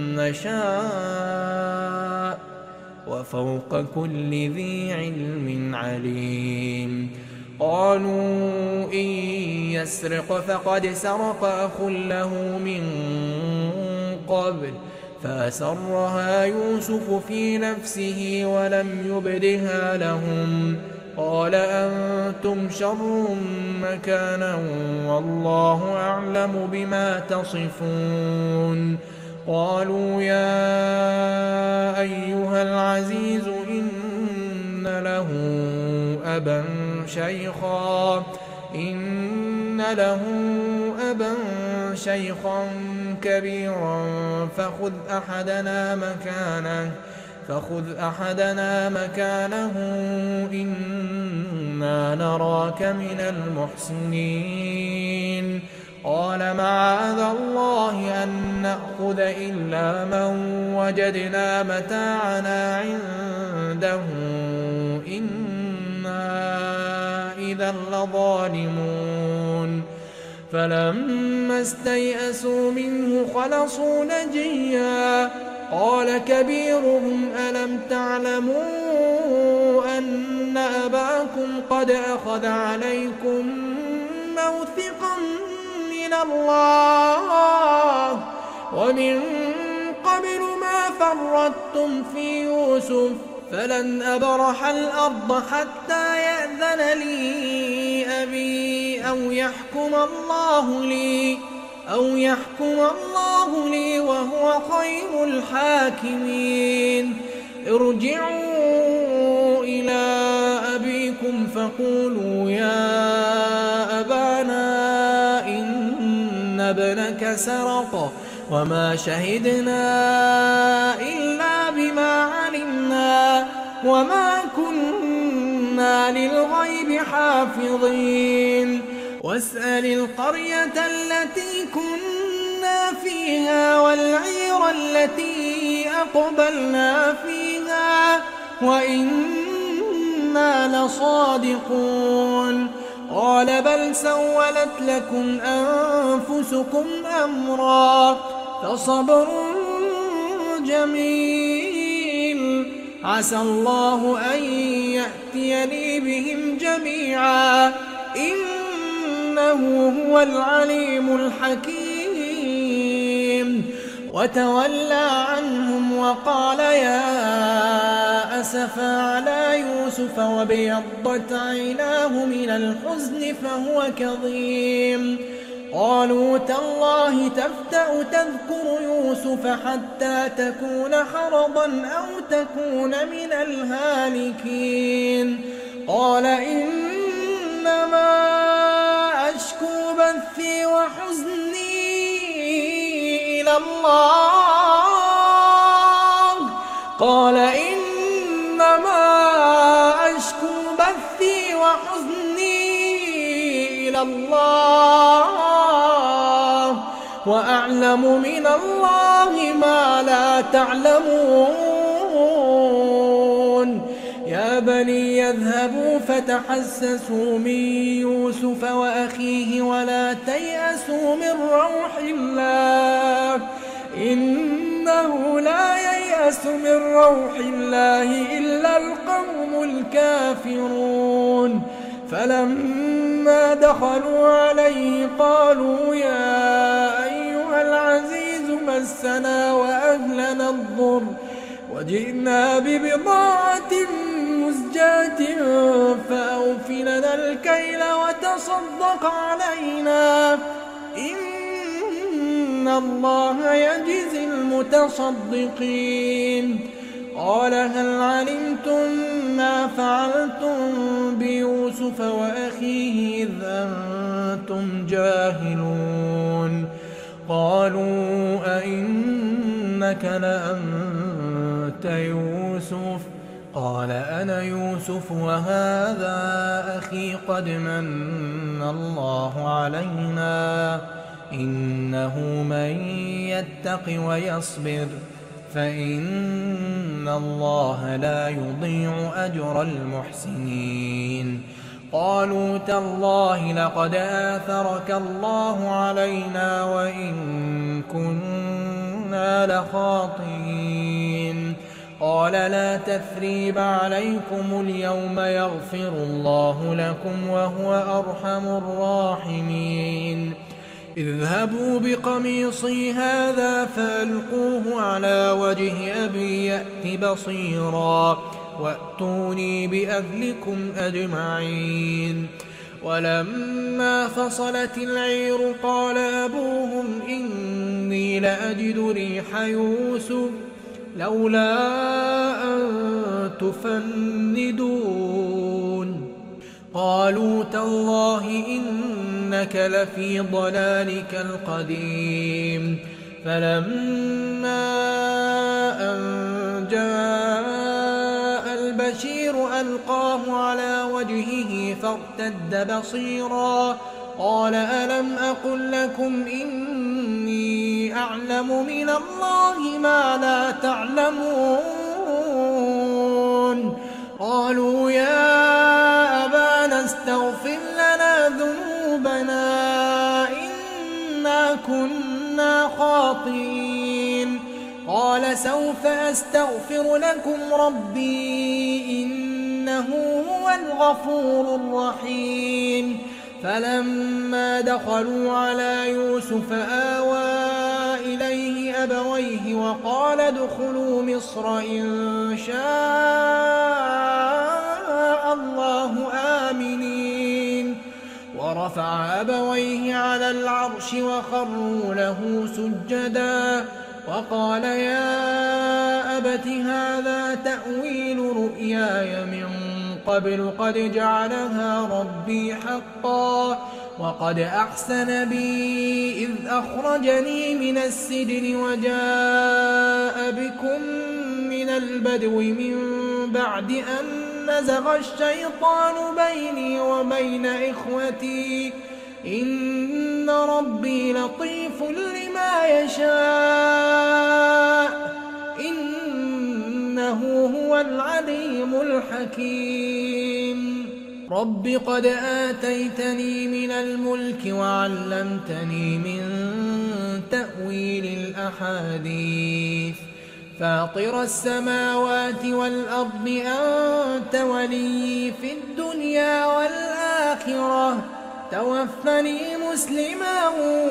نشاء وفوق كل ذي علم عليم. قالوا إن يسرق فقد سرق أخ له من قبل فأسرها يوسف في نفسه ولم يبدها لهم. قال أنتم شر مكانا والله أعلم بما تصفون. قالوا يا أيها العزيز إن له أبا شيخا إن له أبا شيخا كبيرا فخذ أحدنا مكانه فخذ أحدنا مكانه إنا نراك من المحسنين. قال معاذ الله أن نأخذ إلا من وجدنا متاعنا عنده إنا إذا لظالمون. فلما استيئسوا منه خلصوا نجيا. قال كبيرهم ألم تعلموا أن أباكم قد أخذ عليكم موثقا من الله ومن قبل ما فرطتم في يوسف فلن أبرح الأرض حتى يأذن لي أبي أو يحكم الله لي أو يحكم الله لي وهو خير الحاكمين. ارجعوا إلى أبيكم فقولوا يا أبانا إن ابنك سرق وما شهدنا إلا بما علمنا وما كنا للغيب حافظين. واسأل القرية التي كنا فيها والعير التي أقبلنا فيها وإنا لصادقون. قال بل سولت لكم أنفسكم أمرا فصبر جميل عسى الله أن يأتيني بهم جميعا إنه هو العليم الحكيم. وتولى عنهم وقال يا أسفا على يوسف وابيضت عيناه من الحزن فهو كظيم. قالوا تالله تفتأ تذكر يوسف حتى تكون حرضا أو تكون من الهالكين. قال إنما بثي وحزني إلى الله قال إنما أشكو بثي وحزني إلى الله وأعلم من الله ما لا تعلمون يا بني يذهبوا فتحسسوا من يوسف وأخيه ولا تيأسوا من روح الله إنه لا ييأس من روح الله إلا القوم الكافرون فلما دخلوا عليه قالوا يا أيها العزيز مسنا وأهلنا الضر وجئنا ببضاعة مزجاة فأوف لنا الكيل وتصدق علينا إن الله يجزي المتصدقين قال هل علمتم ما فعلتم بيوسف وأخيه إذ أنتم جاهلون قالوا أئنك لأنت يوسف قال أنا يوسف وهذا أخي قد من الله علينا إنه من يتق ويصبر فإن الله لا يضيع أجر المحسنين قالوا تالله لقد آثرك الله علينا وإن كنا لخاطئين قال لا تثريب عليكم اليوم يغفر الله لكم وهو أرحم الراحمين اذهبوا بقميصي هذا فألقوه على وجه أبي يأت بصيرا وأتوني بأهلكم أجمعين ولما فصلت العير قال أبوهم إني لأجد ريح يوسف لولا أن تفندون قالوا تالله إنك لفي ضلالك القديم فلما أن جاء البشير ألقاه على وجهه فارتد بصيرا قال ألم أقل لكم إني أعلم من الله ما لا تعلمون قالوا يا أبانا استغفر لنا ذنوبنا إنا كنا خاطئين قال سوف أستغفر لكم ربي إنه هو الغفور الرحيم فلما دخلوا على يوسف آوى إليه أبويه وقال ادخلوا مصر إن شاء الله آمنين ورفع أبويه على العرش وخروا له سجدا وقال يا أبت هذا تأويل رؤياي من قبل قد جعلها ربي حقا وقد أحسن بي إذ أخرجني من السجن وجاء بكم من البدو من بعد أن نزغ الشيطان بيني وبين إخوتي إن ربي لطيف لما يشاء إنه هو العليم الحكيم رب قد آتيتني من الملك وعلمتني من تأويل الأحاديث فاطر السماوات والأرض أنت ولي في الدنيا والآخرة توفني مسلما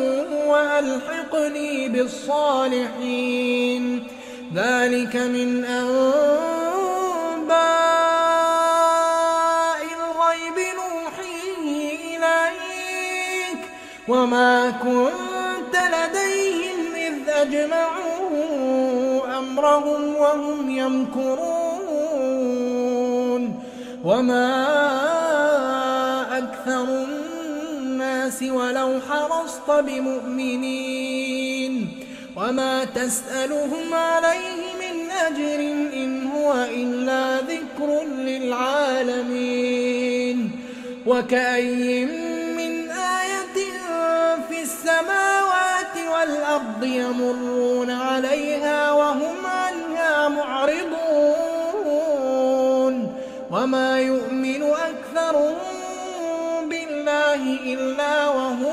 وألحقني بالصالحين ذلك من أنباء الغيب نوحيه إليك وما كنت لديهم إذ أجمعوا أمرهم وهم يمكرون وما أكثر الناس ولو حرصت بمؤمنين وما تسألهم عليه من أجر إن هو إلا ذكر للعالمين. وكأي من آية في السماوات والأرض يمرون عليها وهم عنها معرضون وما يؤمن أكثرهم بالله إلا وهم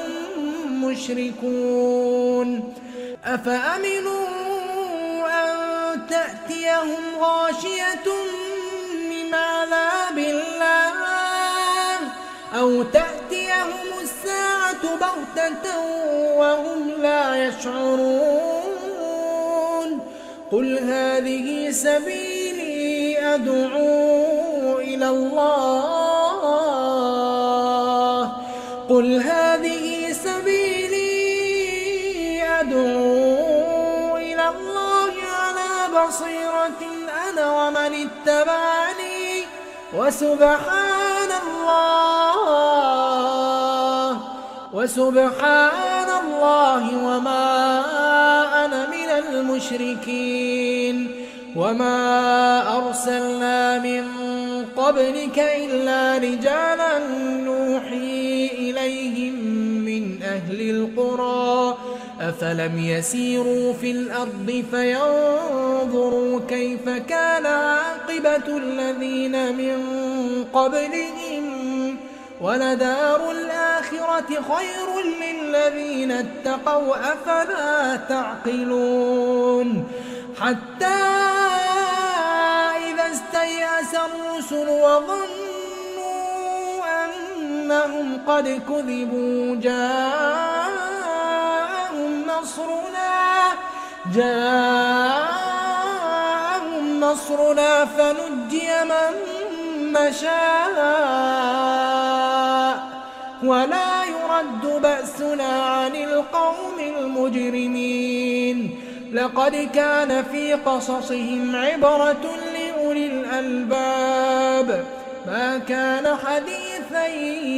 مشركون. أفأمنوا أن تأتيهم غاشية من عذاب الله أو تأتيهم الساعة بغتة وهم لا يشعرون. قل هذه سبيلي أدعو إلى الله قل هذه سبيلي أدعو إلى الله على بصيرة أنا ومن اتبعني وسبحان الله وسبحان الله وما أنا من المشركين. وما أرسلنا من قبلك إلا رجالا نوحي إليهم من أهل القرى أفلم يسيروا في الأرض فينظروا كيف كان عاقبة الذين من قبلهم ولدار الآخرة خير للذين اتقوا أفلا تعقلون. حتى إذا استيأس الرسل وظنوا أنهم قد كذبوا جاءهم نصرنا جاءهم نصرنا فنجي من نشاء ولا يرد بأسنا عن القوم المجرمين. لقد كان في قصصهم عبرة لأولي الألباب ما كان حديثا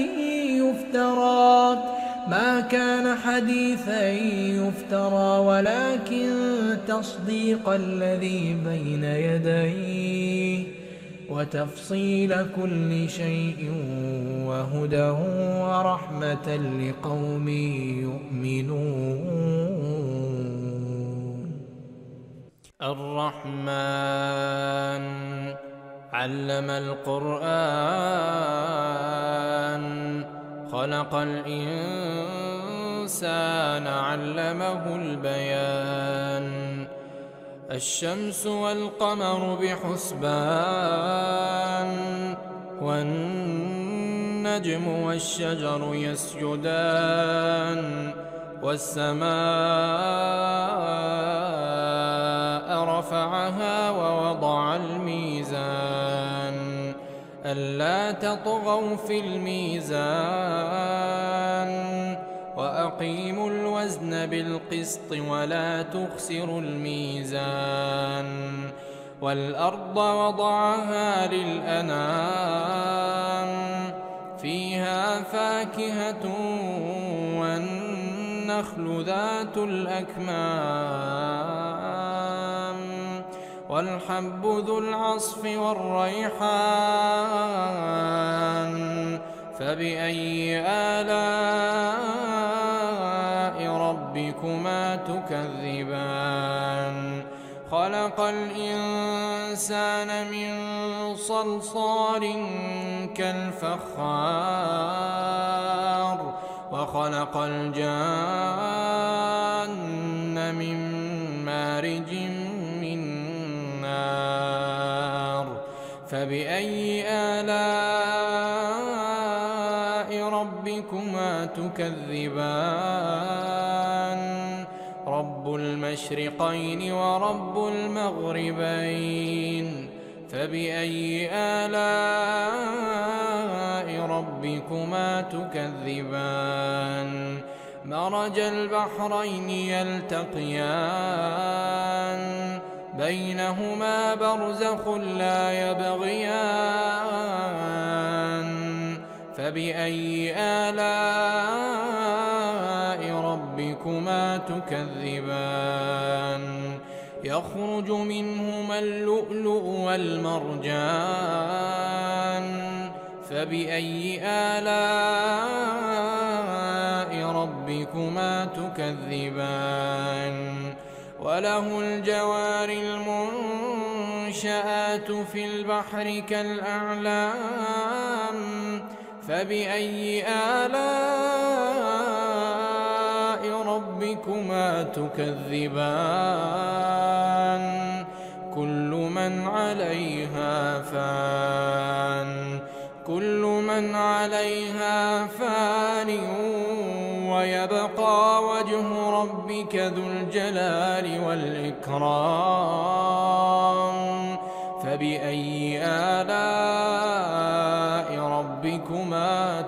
يفترى ما كان حديثا يفترى ولكن تصديق الذي بين يديه وتفصيل كل شيء وهدى ورحمة لقوم يؤمنون. الرحمن علم القرآن خلق الإنسان علمه البيان. الشمس والقمر بحسبان والنجم والشجر يسجدان والسماء رفعها ووضع الميزان ألا تطغوا في الميزان وأقيموا الوزن بالقسط ولا تخسروا الميزان. والأرض وضعها للأنام فيها فاكهة والنخل ذات الأكمام والحب ذو العصف والريحان فبأي آلاء ربكما تكذبان. خلق الإنسان من صلصال كالفخار وخلق الجان من مارج من نار فبأي آلاء ربكما تكذبان. رب المشرقين ورب المغربين فبأي آلاء ربكما تكذبان. مرج البحرين يلتقيان بينهما برزخ لا يبغيان فبأي آلاء ربكما تكذبان يخرج منهما اللؤلؤ والمرجان فبأي آلاء ربكما تكذبان وله الجوار المنشآت في البحر كالأعلام فبأي آلاء ربكما تكذبان كل من عليها فان كل من عليها فان ويبقى وجه ربك ذو الجلال والإكرام فبأي آلاء ربكما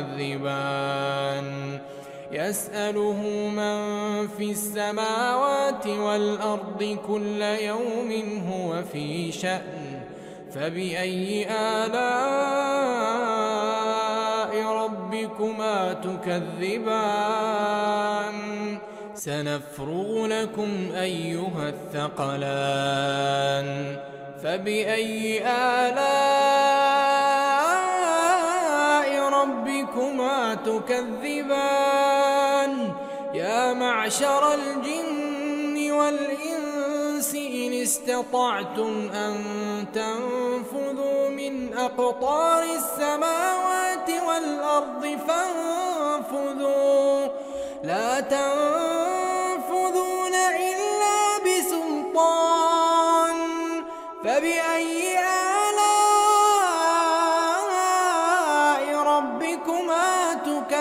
تكذبان يسأله من في السماوات والأرض كل يوم هو في شأن فبأي آلاء ربكما تكذبان سنفرغ لكم أيها الثقلان فبأي آلاء ربكما تكذبان يا معشر الجن والإنس إن استطعتم أن تنفذوا من أقطار السماوات والأرض فانفذوا لا تنفذون إلا بسلطان فبأي آلاء ربكما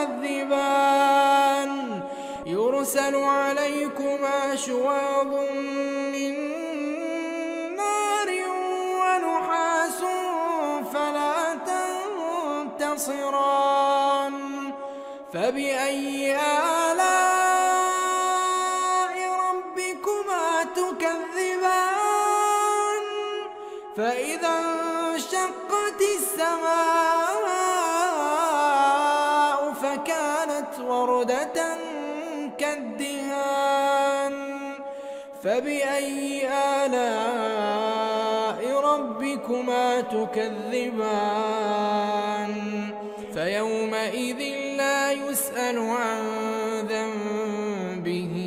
تكذبان يرسل عليكما شواظ من نار ونحاس فلا تنتصران فبأي آلاء ربكما تكذبان فإذا انشقت السماء فكانت وردة كالدهان فبأي آلاء ربكما تكذبان فيومئذ لا يسأل عن ذنبه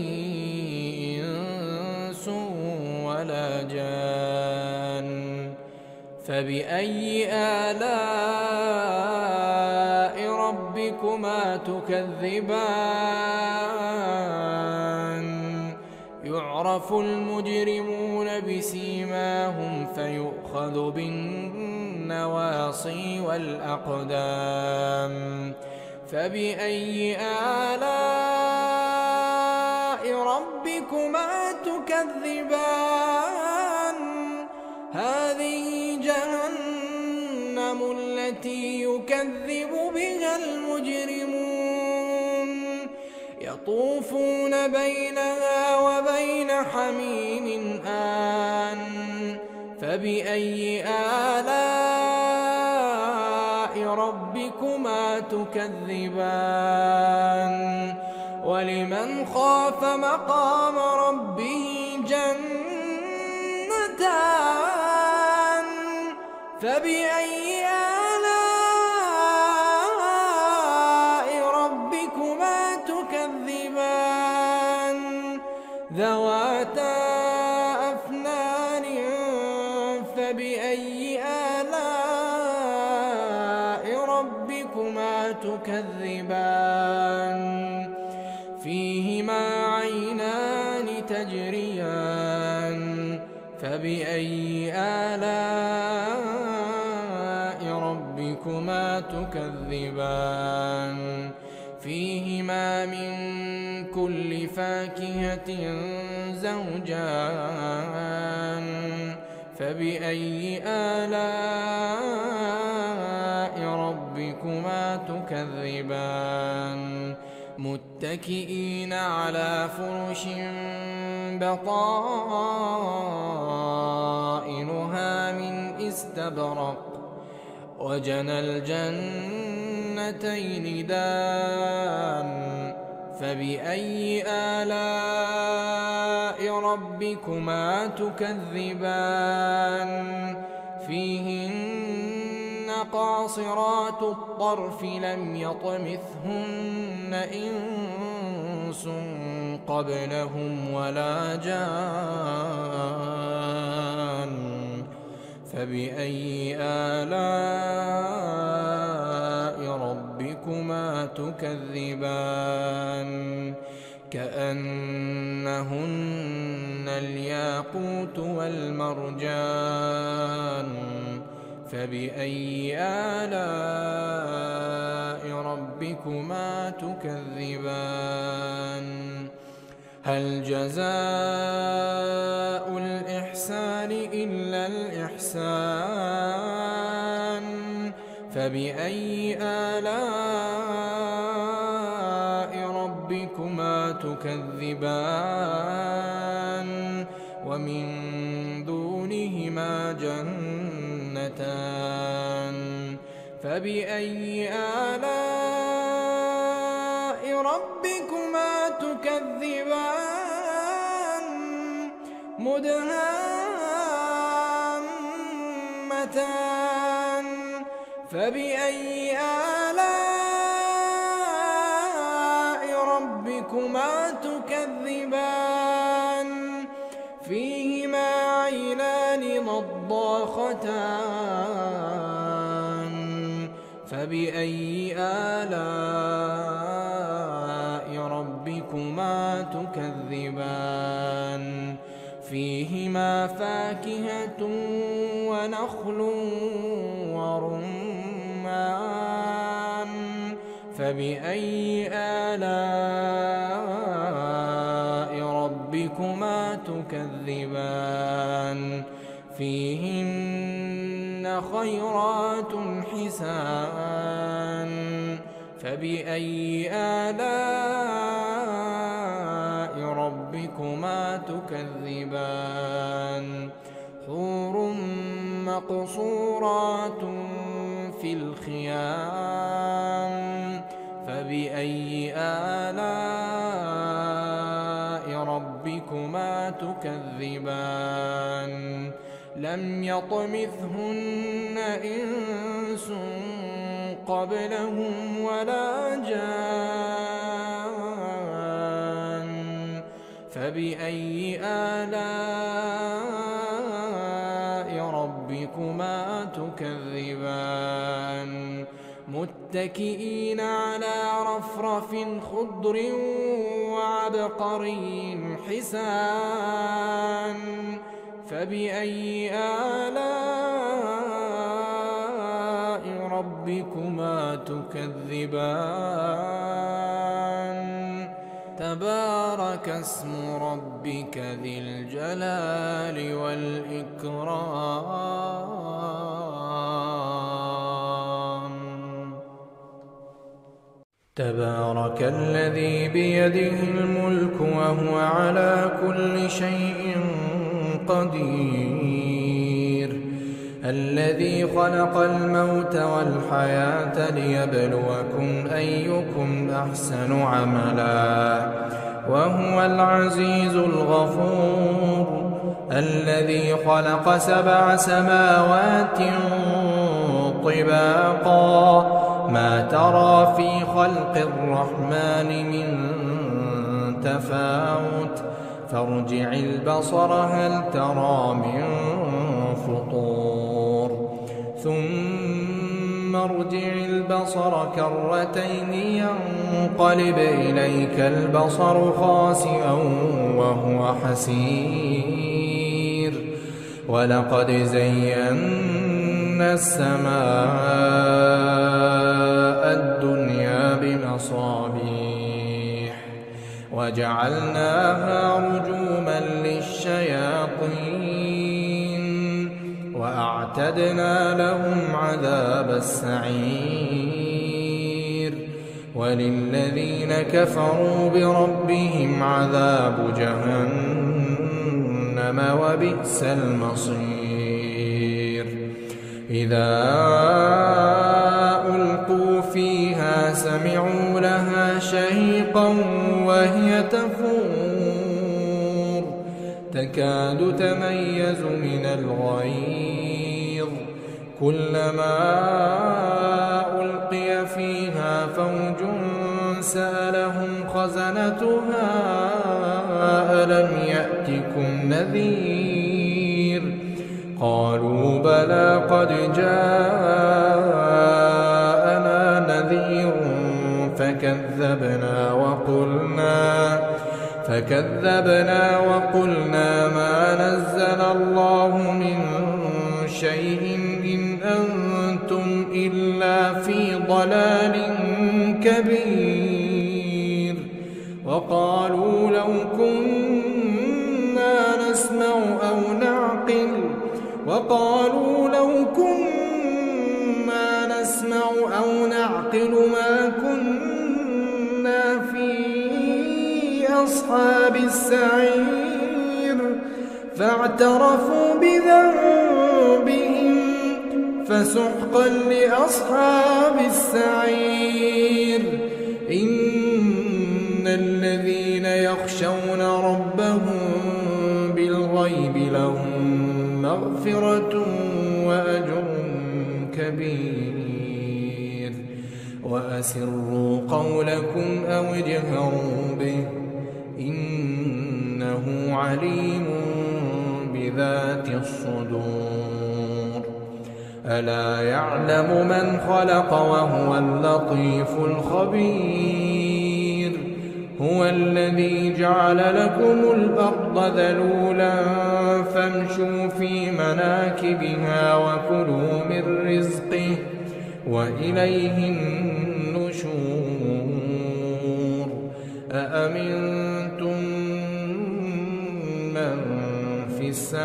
إنس ولا جان فبأي آلاء ربكما تكذبان يعرف المجرمون بسيماهم فيؤخذ بالنواصي والأقدام فبأي آلاء ربكما تكذبان هذه جهنم التي يكذب بها المجرمون يطوفون بينها وبين حميم آن فبأي آلاء ربكما تكذبان ولمن خاف مقام ربه جنتان فبأي آلاء ربكما تكذبان ذواتا أفنان فبأي آلاء ربكما تكذبان فيهما عينان تجريان فبأي آلاء ربكما تكذبان فيهما من كل فاكهة زوجان فبأي آلاء ربكما تكذبان متكئين على فرش بطائنها من استبرق وجنى الجنتين دان فبأي ربكما تكذبان فيهن قاصرات الطرف لم يطمثهن إنس قبلهم ولا جان فبأي آلاء ربكما تكذبان كأنهن الياقوت والمرجان فبأي آلاء ربكما تكذبان هل جزاء الإحسان إلا الإحسان فبأي آلاء ربكما تكذبان ومن دونهما جنتان فبأي آلاء ربكما تكذبان مدهامتان فبأي آلاء ربكما تكذبان فيهما عينان نضاختان فبأي آلاء ربكما تكذبان فيهما فاكهة ونخل ورمان فبأي آلاء ربكما تكذبان فيهن خيرات حسان فبأي آلاء ربكما تكذبان حور مقصورات في الخيام فبأي آلاء ربكما تكذبان لم يطمثهن إنس قبلهم ولا جان فبأي آلاء ربكما تكذبان متكئين على رفرف خضر وعبقري حسان فبأي آلاء ربكما تكذبان تبارك اسم ربك ذي الجلال والإكرام تبارك الذي بيده الملك وهو على كل شيء قدير الذي خلق الموت والحياة ليبلوكم أيكم أحسن عملا وهو العزيز الغفور الذي خلق سبع سماوات طباقا ما ترى في خلق الرحمن من تفاوت فارجع البصر هل ترى من فطور ثم ارجع البصر كرتين ينقلب إليك البصر خاسئا وهو حسير ولقد زينا السماء الدنيا بمصابيح وجعلناها رجوما للشياطين وأعتدنا لهم عذاب السعير وللذين كفروا بربهم عذاب جهنم وبئس المصير إذا ألقوا فيها سمعوا لها شهيقا وهي تفور تكاد تميز من الغيظ كلما ألقي فيها فوج سألهم خزنتها ألم يأتكم نذير قالوا بلى قد جاءنا نذير فكذبنا وقلنا فكذبنا وقلنا ما نزل الله من شيء إن أنتم إلا في ضلال كبير وقالوا لو كنا نسمع أو نعقل وقالوا لو كنا نسمع أو نعقل ما كنا في أصحاب السعير فاعترفوا بذنبهم فسحقا لأصحاب السعير إن الذين يخشون ربهم بالغيب لهم مغفرة وأجر كبير وأسروا قولكم أو اجهروا به إنه عليم بذات الصدور ألا يعلم من خلق وهو اللطيف الخبير هو الذي جعل لكم الأرض ذلولا فامشوا في مناكبها وكلوا من رزقه وإليه النشور أأمنتم من في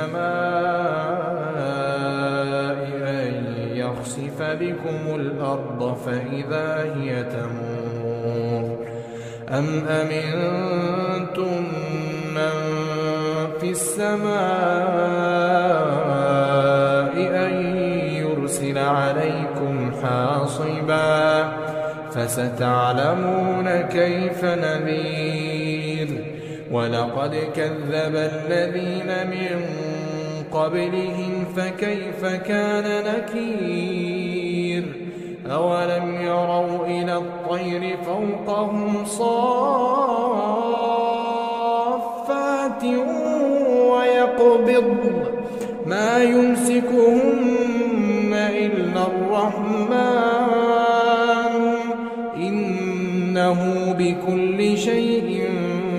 السماء أن يخسف بكم الأرض فإذا هي تمور أم أمنتم من في السماء أن يرسل عليكم حاصبا فستعلمون كيف نذير ولقد كذب الذين من قبلهم فكيف كان نكير أولم يروا إلى الطير فوقهم صافات ويقبضن ما يمسكهن إلا الرحمن إنه بكل شيء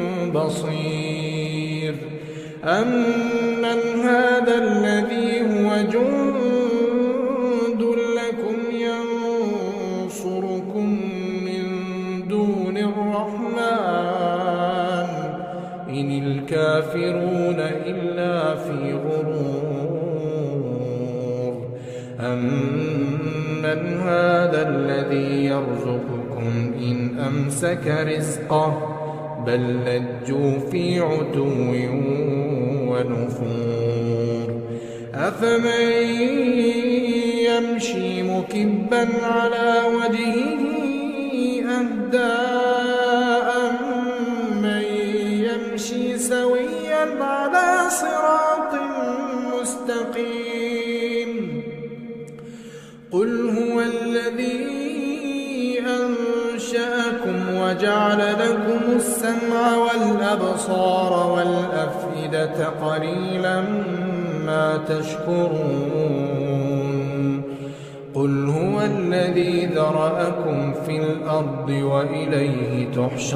بصير أمن هذا الذي هو جند لكم ينصركم من دون الرحمن إن الكافرون إلا في غرور أمن هذا الذي يرزقكم إن أمسك رزقه بل لجوا في عتو ونفور أفمن يمشي مكبا على وجهه أهدى أمن يمشي سويا على صراط مستقيم قل هو الذي أنشأكم وجعل لكم السمع والأبصار والأفئدة قليلا ما تشكرون قل هو الذي ذرأكم في الأرض وإليه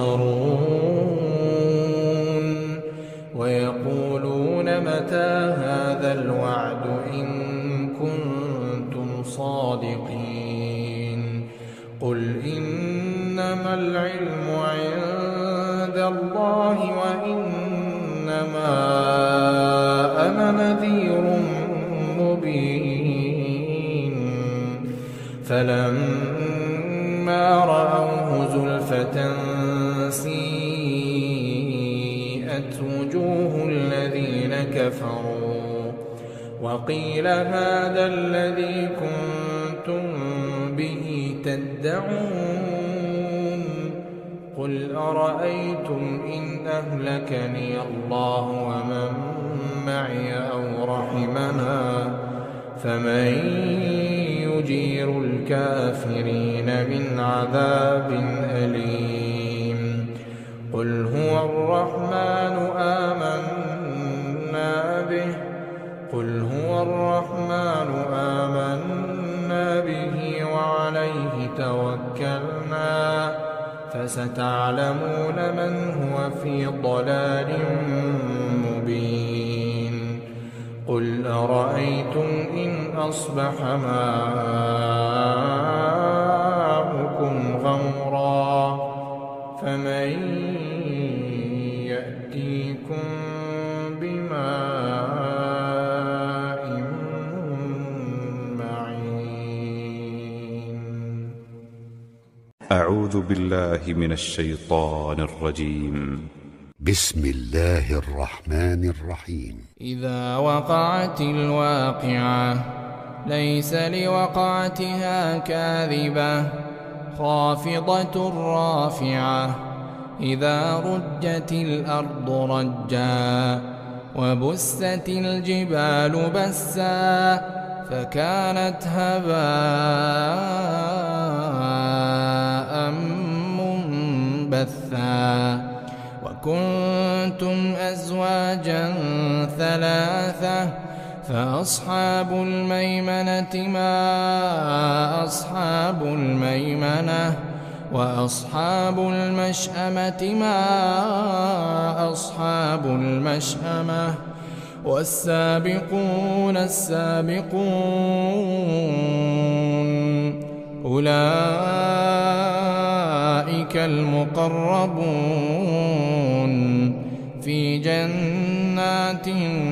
تحشرون ويقولون متى هذا الوعد إن كنتم صادقين قل إنما العلم عند الله وإنما أنا نذير مبين فلما رأوه زلفة سيئت وجوه الذين كفروا وقيل هذا الذي كنتم به تدعون قل أرأيتم إن أهلكني الله ومن معي أو رحمنا فمن يجير الكافرين من عذاب أليم قل هو الرحمن آمنا به قل هو الرحمن آمنا به وعليه توكلنا فستعلمون من هو في ضلال مبين قل أرأيتم إن أصبح ماؤكم غورا فمن يأتيكم بماء معين. أعوذ بالله من الشيطان الرجيم. بسم الله الرحمن الرحيم. إذا وقعت الواقعة ليس لوقعتها كاذبة خافضة رافعة إذا رجت الأرض رجا وبست الجبال بسا فكانت هباء منبثا وكنتم أزواجا ثلاثة فأصحاب الميمنة ما أصحاب الميمنة وأصحاب المشأمة ما أصحاب المشأمة والسابقون السابقون أولئك المقربون في جنات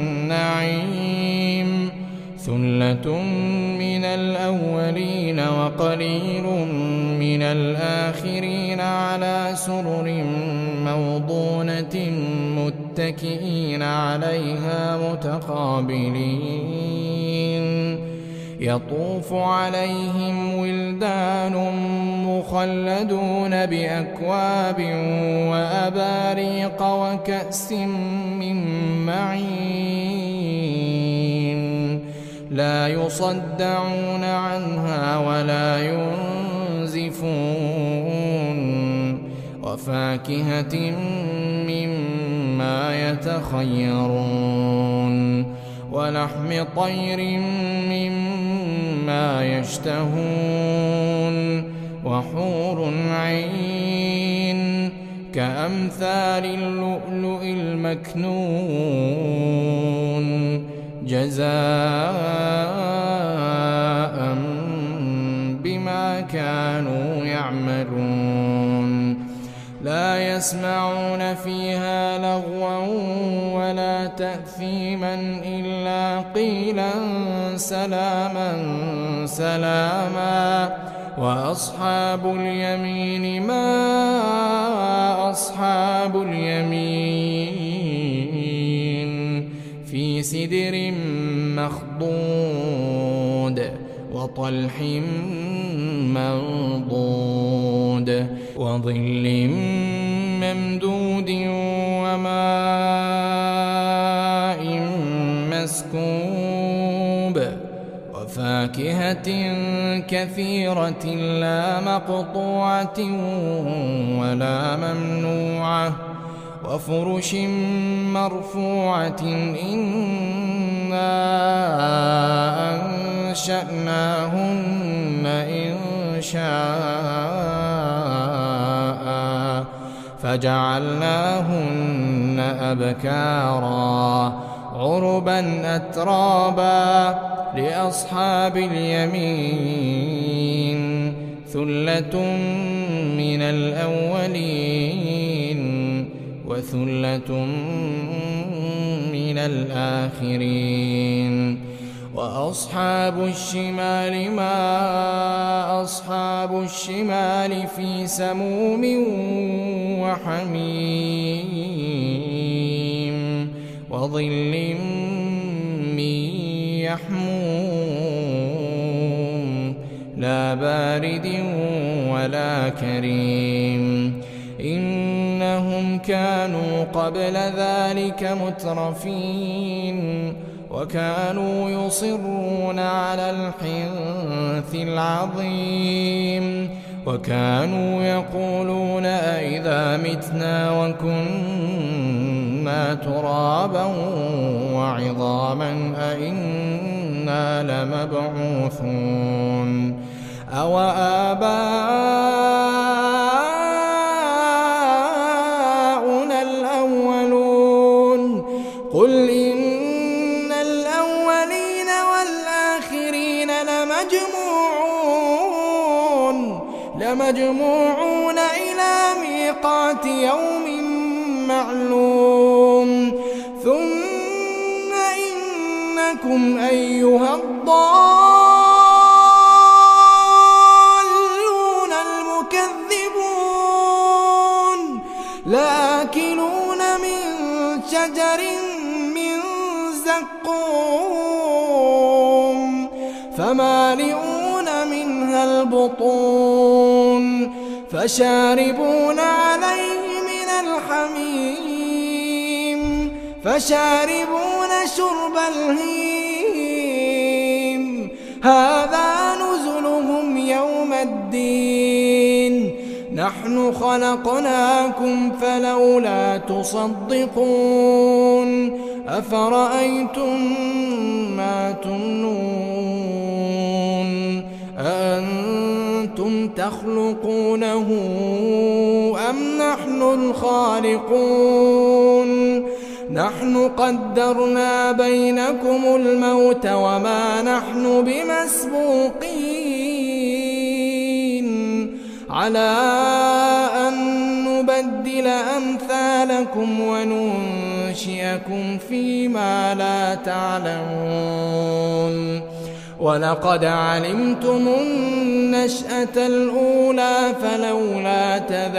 النعيم ثلة من الأولين وقليل من الآخرين على سرر موضونة متكئين عليها متقابلين يطوف عليهم ولدان مخلدون بأكواب وأباريق وكأس من معين لا يصدعون عنها ولا ينزفون وفاكهة مما يتخيرون ولحم طير مما يشتهون وحور عين كأمثال اللؤلؤ المكنون جزاء بما كانوا يعملون لا يسمعون فيها لغوا ولا تأثيما إلا قيلا سلاما سلاما وأصحاب اليمين ما أصحاب اليمين في سدر مخضود وطلح منضود وظل ممدود وماء مسكوب وفاكهة كثيرة لا مقطوعة ولا ممنوعة وفرش مرفوعة إنا أنشأناهن إن شاء فجعلناهن أبكارا عربا أترابا لأصحاب اليمين ثلة من الأولين وثلة من الآخرين وأصحاب الشمال ما أصحاب الشمال في سموم وحميم وظل من يحموم لا بارد ولا كريم إن إنهم كانوا قبل ذلك مترفين وكانوا يصرون على الحنث العظيم وكانوا يقولون أئذا متنا وكنا ترابا وعظاما أئنا لمبعوثون أو آباؤنا الأولون قل إن الأولين والآخرين لمجموعون لمجموعون إلى ميقات يوم معلوم ثم إنكم أيها الضالون المكذبون لآكلون من شجر من زقوم فمالئون منها البطون فشاربون عليه من الحميم فشاربون شرب الهيم هذا نزلهم يوم الدين نحن خلقناكم فلولا تصدقون أفرأيتم ما تمنون أأنتم تخلقونه أم نحن الخالقون نحن قدرنا بينكم الموت وما نحن بمسبوقين على أن نبدل أمثالكم وننشئكم فيما لا تعلمون ولقد علمتم النشأة الأولى فلولا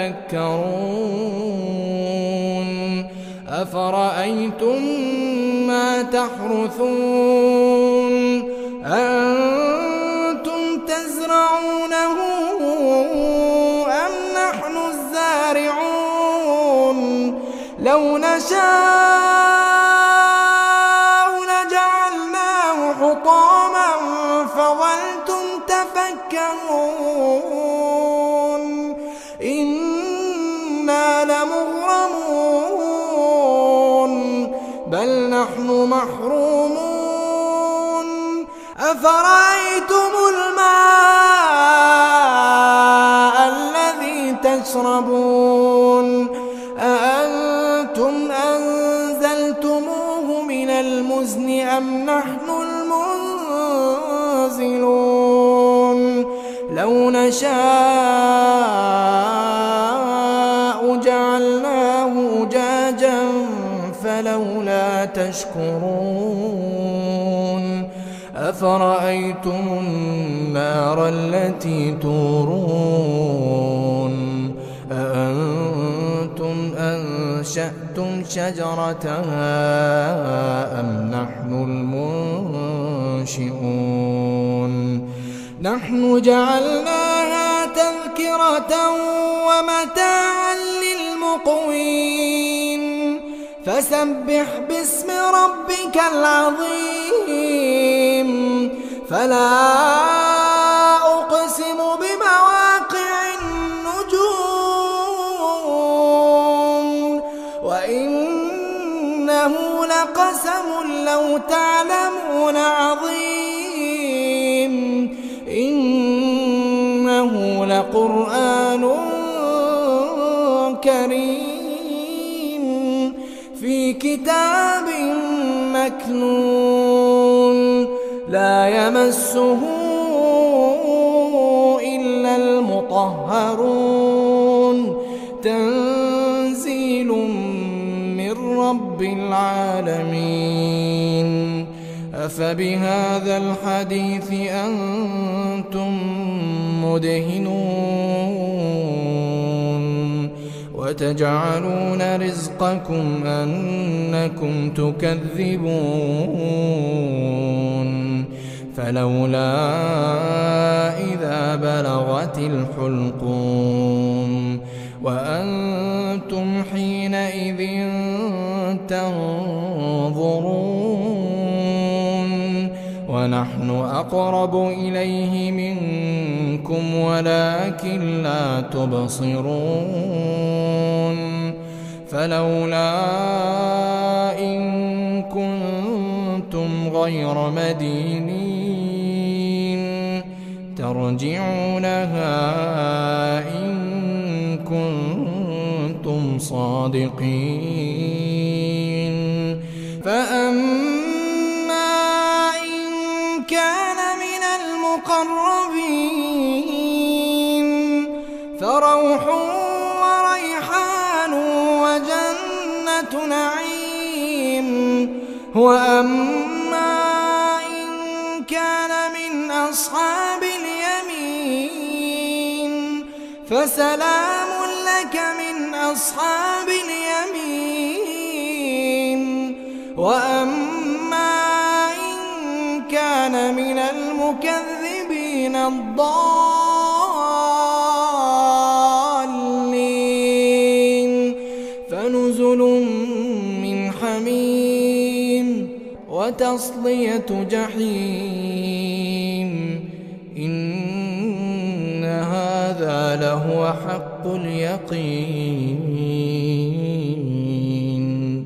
تذكرون أفرأيتم ما تحرثون أنتم تزرعونه أم نحن الزارعون لو نشاء لجعلناه حطاما فظلتم تفكرون إنا لمغرمون بل نحن محرومون أفرأيتم الماء الذي تشربون أأنتم أنزلتموه من المزن أم نحن المنزلون لو نشاء جعلناه أجاجا فلولا تشكرون أفرأيتم النار التي تورون أأنتم أنشأتم شجرتها أم نحن المنشئون نحن جعلناها تذكرة ومتاعا للمقوين فسبح باسم ربك العظيم فلا أقسم بمواقع النجوم وإنه لقسم لو تعلمون عظيم إنه لقرآن كريم في كتاب مكنون لا يمسه إلا المطهرون تنزيل من رب العالمين أفبهذا الحديث أنتم مدهنون وتجعلون رزقكم أنكم تكذبون فلولا إذا بلغت الحلقوم وأنتم وأنتم حينئذ تنظرون ونحن أقرب إليه منكم ولكن لا تبصرون فلولا إن كنتم غير مدينين ترجعونها إن كنتم صادقين فأما إن كان من المقربين فروح وريحان وجنة نعيم وأما إن كان من أصحاب اليمين فسلام لك من أصحاب اليمين وأما إن كان من المكذبين الضالين فنزل من حميم وتصلية جحيم إن هذا لهو حق اليقين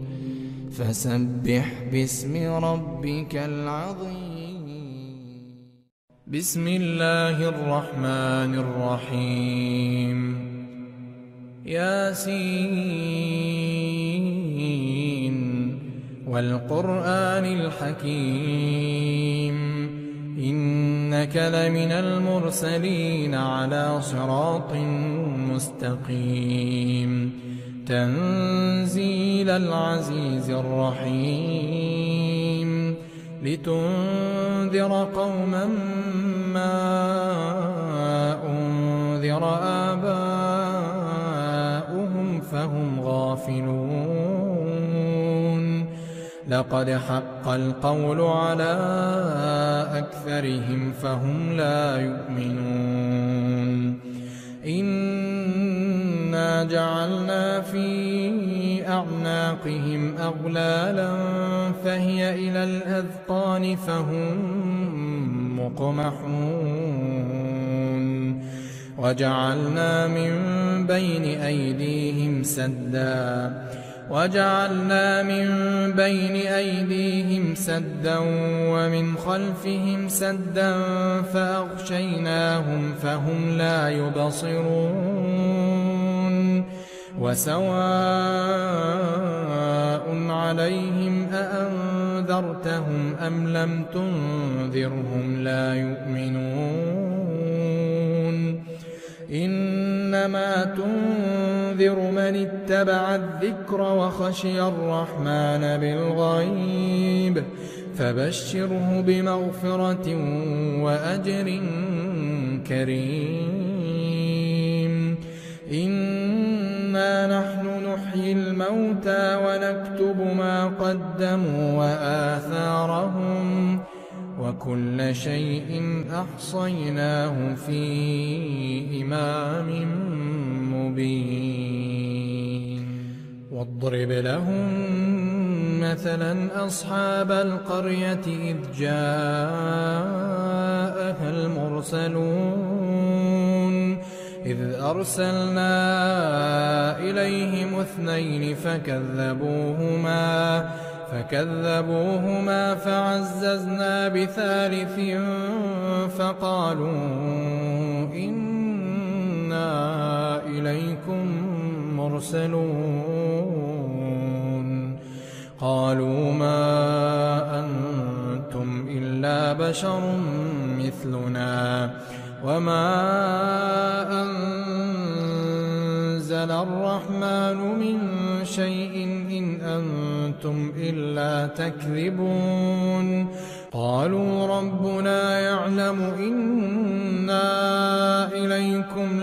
فسبح باسم ربك العظيم. بسم الله الرحمن الرحيم. ياسين والقرآن الحكيم إنك لمن المرسلين على صراط مستقيم تنزيل العزيز الرحيم لتنذر قوما ما أنذر آباؤهم فهم غافلون لقد حق القول على أكثرهم فهم لا يؤمنون إنا جعلنا في أعناقهم أغلالا فهي إلى الأذقان فهم مقمحون وجعلنا من بين أيديهم سدا وجعلنا من بين أيديهم سدا ومن خلفهم سدا فأغشيناهم فهم لا يبصرون وسواء عليهم أأنذرتهم أم لم تنذرهم لا يؤمنون إنما تنذر من اتبع الذكر وخشي الرحمن بالغيب فبشره بمغفرة وأجر كريم إنا نحن نحيي الموتى ونكتب ما قدموا وآثارهم وكل شيء أحصيناه في إمام مبين واضرب لهم مثلا أصحاب القرية إذ جاءها المرسلون إذ أرسلنا إليهم اثنين فكذبوهما فكذبوهما فعززنا بثالث فقالوا إنا إليكم مرسلون قالوا ما أنتم إلا بشر مثلنا وما أنزل الرحمن من شيء إن أنتم إلا تكذبون قالوا ربنا يعلم إنا إليكم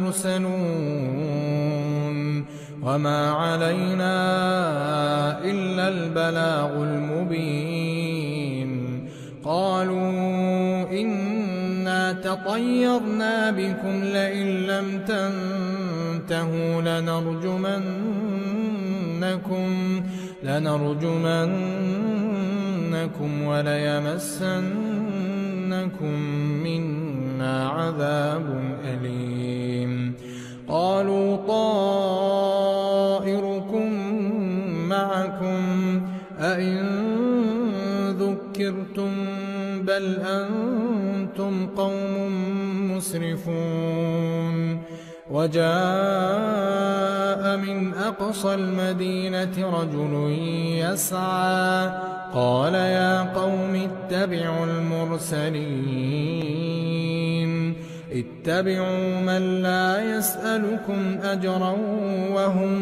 لمرسلون وما علينا إلا البلاغ المبين قالوا إنا إنا تطيرنا بكم لئن لم تنتهوا لنرجمنكم لنرجمنكم وليمسنكم منا عذاب أليم. قالوا طائركم معكم أئن ذكرتم بل أنتم قوم مسرفون. وجاء من أقصى المدينة رجل يسعى قال يا قوم اتبعوا المرسلين اتبعوا من لا يسألكم أجرا وهم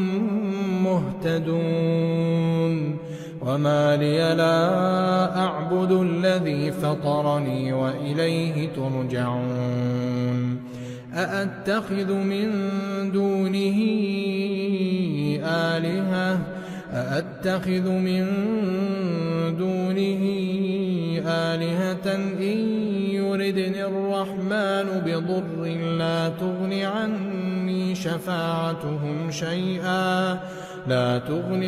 مهتدون. وما لي لا أعبد الذي فطرني وإليه ترجعون. أأتخذ من دونه آلهة أأتخذ من دونه آلهة إن يردني الرحمن بضر لا تغن عني شفاعتهم شيئا لا تغن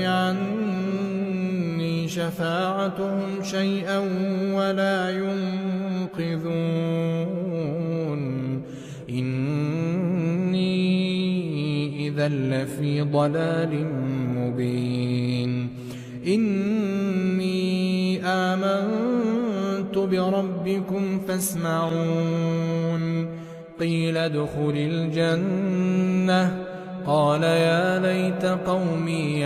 عني شفاعتهم شيئا ولا ينقذون. إني إذا لفي ضلال مبين. إني آمنت بربكم فاسمعون. قيل ادخل الجنة قال يا ليت قومي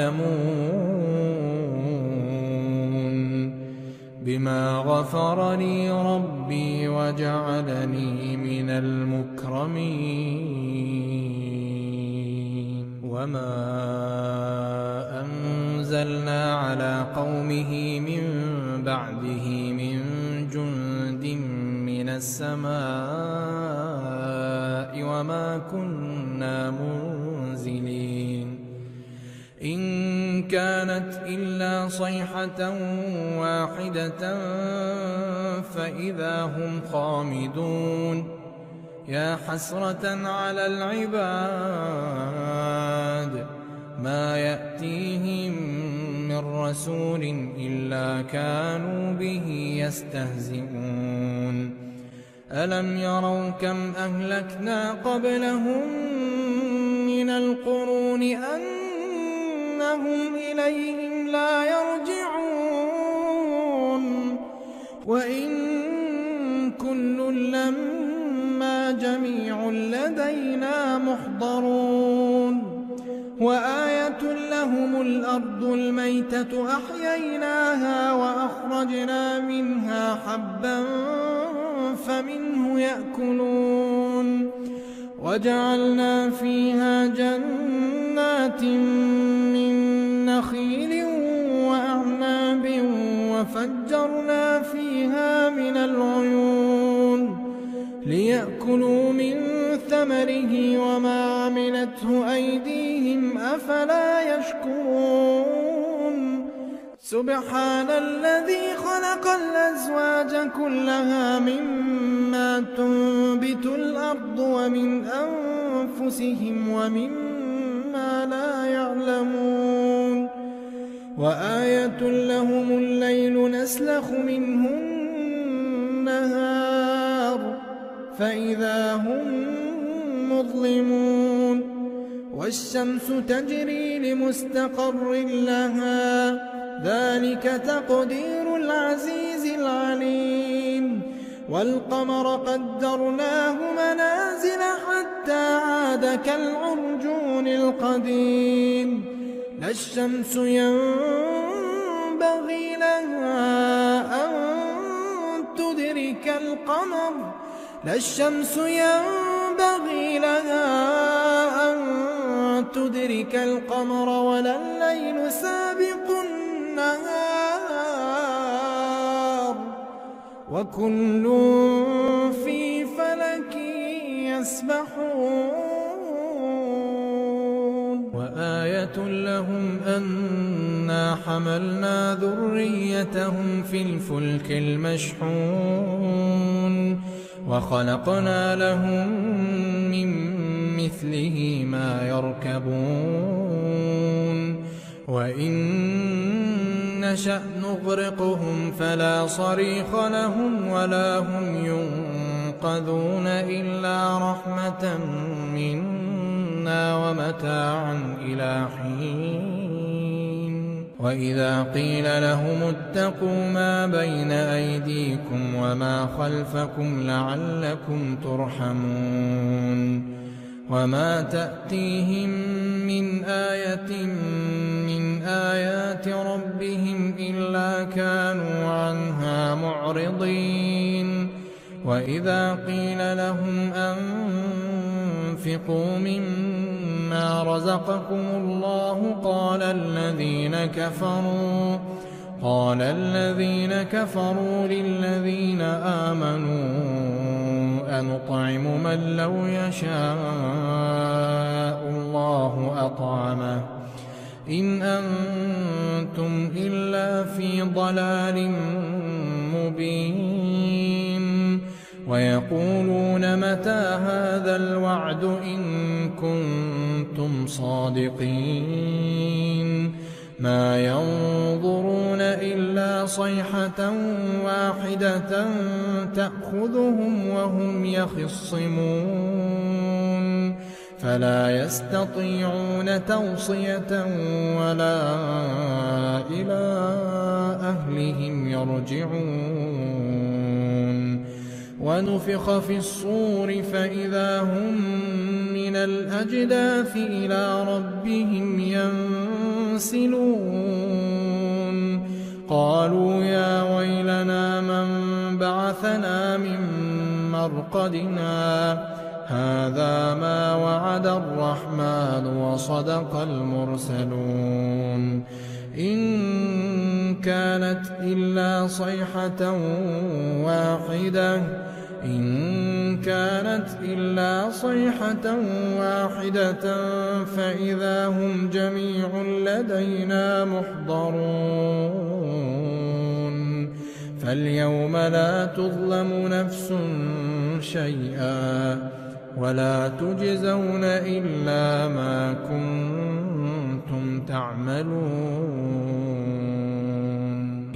يعلمون بما غفر لي ربي وجعلني من المكرمين. وما أنزلنا على قومه من بعده من جند من السماء وما كنا منزلين. إن كانت إلا صيحة واحدة فإذا هم خامدون. يا حسرة على العباد ما يأتيهم من رسول إلا كانوا به يستهزئون. ألم يروا كم أهلكنا قبلهم من القرون أنهم إليهم لا يرجعون. وإن كل لما جميع لدينا محضرون. وآية لهم الأرض الميتة أحييناها وأخرجنا منها حبا فمنه يأكلون. وجعلنا فيها جنات من نخيل وأعناب وفجرنا فيها من العيون ليأكلوا من ثمره وما عملته أيديهم أفلا يشكرون. سبحان الذي خلق الأزواج كلها مما تنبت الأرض ومن أنفسهم ومما لا يعلمون. وآية لهم الليل نسلخ منه النهار فإذا هم مظلمون. والشمس تجري لمستقر لها ذلك تقدير العزيز العليم. والقمر قدرناه منازل حتى عاد كالعرجون القديم. لا الشمس ينبغي لها أن تدرك القمر لا الشمس ينبغي لها أن تدرك القمر ولا الليل سابق النهار وكل في فلك يسبحون. وآية لهم أنا حملنا ذريتهم في الفلك المشحون وخلقنا لهم من مثله ما يركبون وإن نشأ نغرقهم فلا صريخ لهم ولا هم ينقذون إلا رحمة منا ومتاعا إلى حين وإذا قيل لهم اتقوا ما بين أيديكم وما خلفكم لعلكم ترحمون وما تأتيهم من آية من آيات ربهم إلا كانوا عنها معرضين وإذا قيل لهم أنفقوا مما رزقكم الله قال الذين كفروا قال الذين كفروا للذين آمنوا أنطعم من لو يشاء الله أطعمه إن أنتم إلا في ضلال مبين ويقولون متى هذا الوعد إن كنتم صادقين ما ينظرون إلا صيحة واحدة تأخذهم وهم يخصمون فلا يستطيعون توصية ولا إلى أهلهم يرجعون ونفخ في الصور فإذا هم من الأجداث إلى ربهم ينسلون قالوا يا ويلنا من بعثنا من مرقدنا هذا ما وعد الرحمن وصدق المرسلون إن كانت إلا صيحة واحدة إن كانت إلا صيحة واحدة فإذا هم جميع لدينا محضرون فاليوم لا تظلم نفس شيئا ولا تجزون إلا ما كنتم تعملون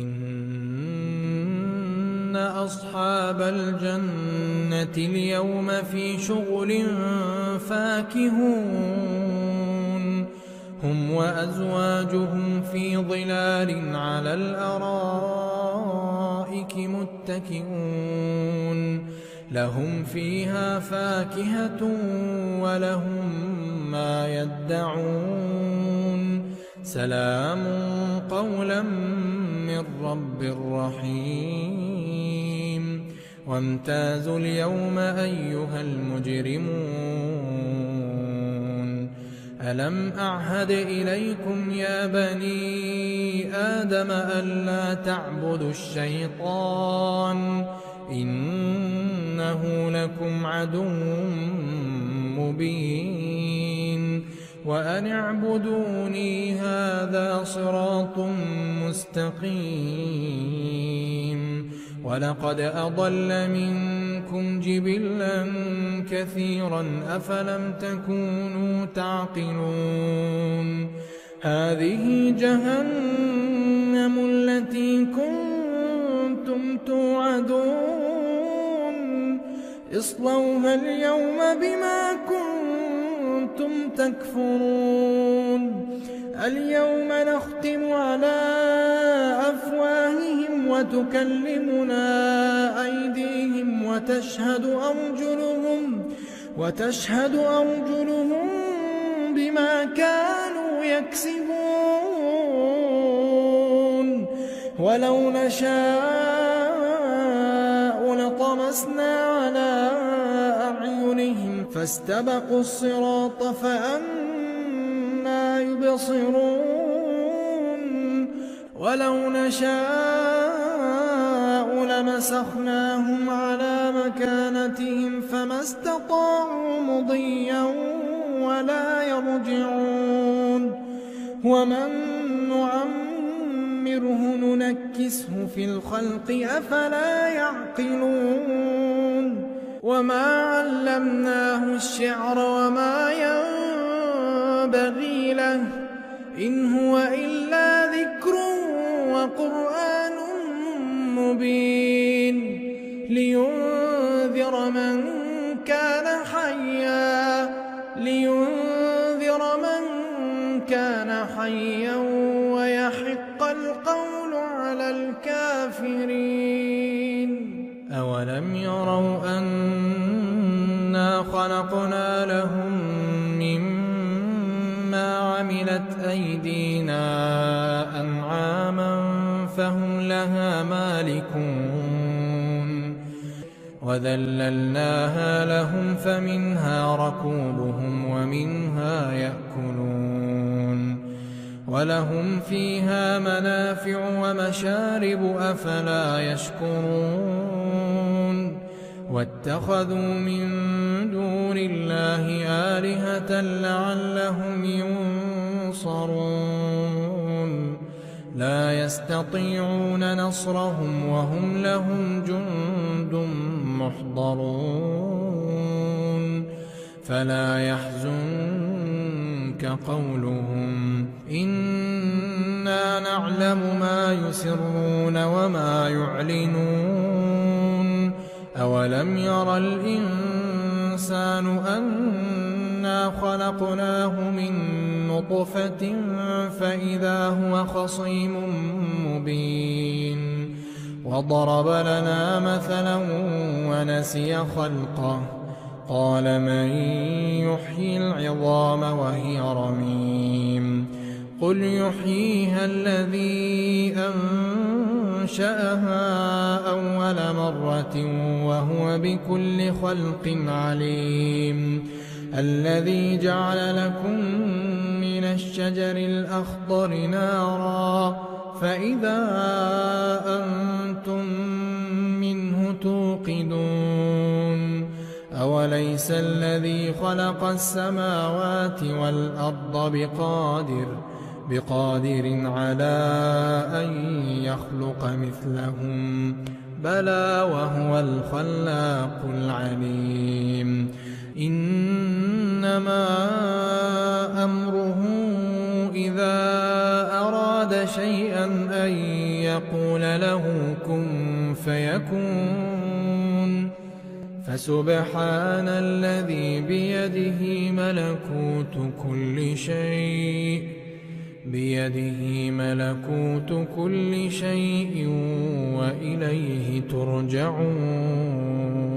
إن أصحاب الجنة اليوم في شغل فاكهون هم وأزواجهم في ظلال على الأرائك متكئون لهم فيها فاكهة ولهم ما يدعون سلام قولا من رب رحيم وامتازوا اليوم أيها المجرمون ألم أعهد إليكم يا بني آدم ألا تعبدوا الشيطان إنه لكم عدو مبين وأن اعبدوني هذا صراط مستقيم ولقد أضل منكم جبلا كثيرا أفلم تكونوا تعقلون هذه جهنم التي كنتم توعدون اصلوها اليوم بما كنتم تكفرون اليوم نختم على أفواههم وتكلمنا أيديهم وتشهد أرجلهم وتشهد أرجلهم بما كانوا يكسبون ولو نشاء لطمسنا على أعينهم فاستبقوا الصراط فأنى يبصرون ولو نشاء لمسخناهم على مكانتهم فما استطاعوا مضيا ولا يرجعون ومن نعمره ننكسه في الخلق أفلا يعقلون وما علمناه الشعر وما ينبغي له إن هو إلا ذكر وقرآن مبين لينذر من كان حيا لينذر من كان حيا ويحق القول على الكافرين أولم يروا أنا خلقنا لهم مما عملت أيدينا أنعاما فهم لها مالكون وذللناها لهم فمنها ركوبهم ومنها يأكلون ولهم فيها منافع ومشارب أفلا يشكرون واتخذوا من دون الله آلهة لعلهم ينصرون لا يستطيعون نصرهم وهم لهم جند محضرون فلا يحزنك قولهم إنا نعلم ما يسرون وما يعلنون أولم ير الإنسان أنا خلقناه من نطفة فإذا هو خصيم مبين وضرب لنا مثلا ونسي خلقه قال من يحيي العظام وهي رميم قل يحييها الذي أنشأها أول مرة وهو بكل خلق عليم الذي جعل لكم من الشجر الأخضر نارا فإذا أنتم منه توقدون أوليس الذي خلق السماوات والأرض بقادر بقادر على أن يخلق مثلهم بلى وهو الخلاق العليم إنما أمره إذا أراد شيئا أن يقول له كن فيكون فسبحان الذي بيده ملكوت كل شيء بيده ملكوت كل شيء وإليه ترجعون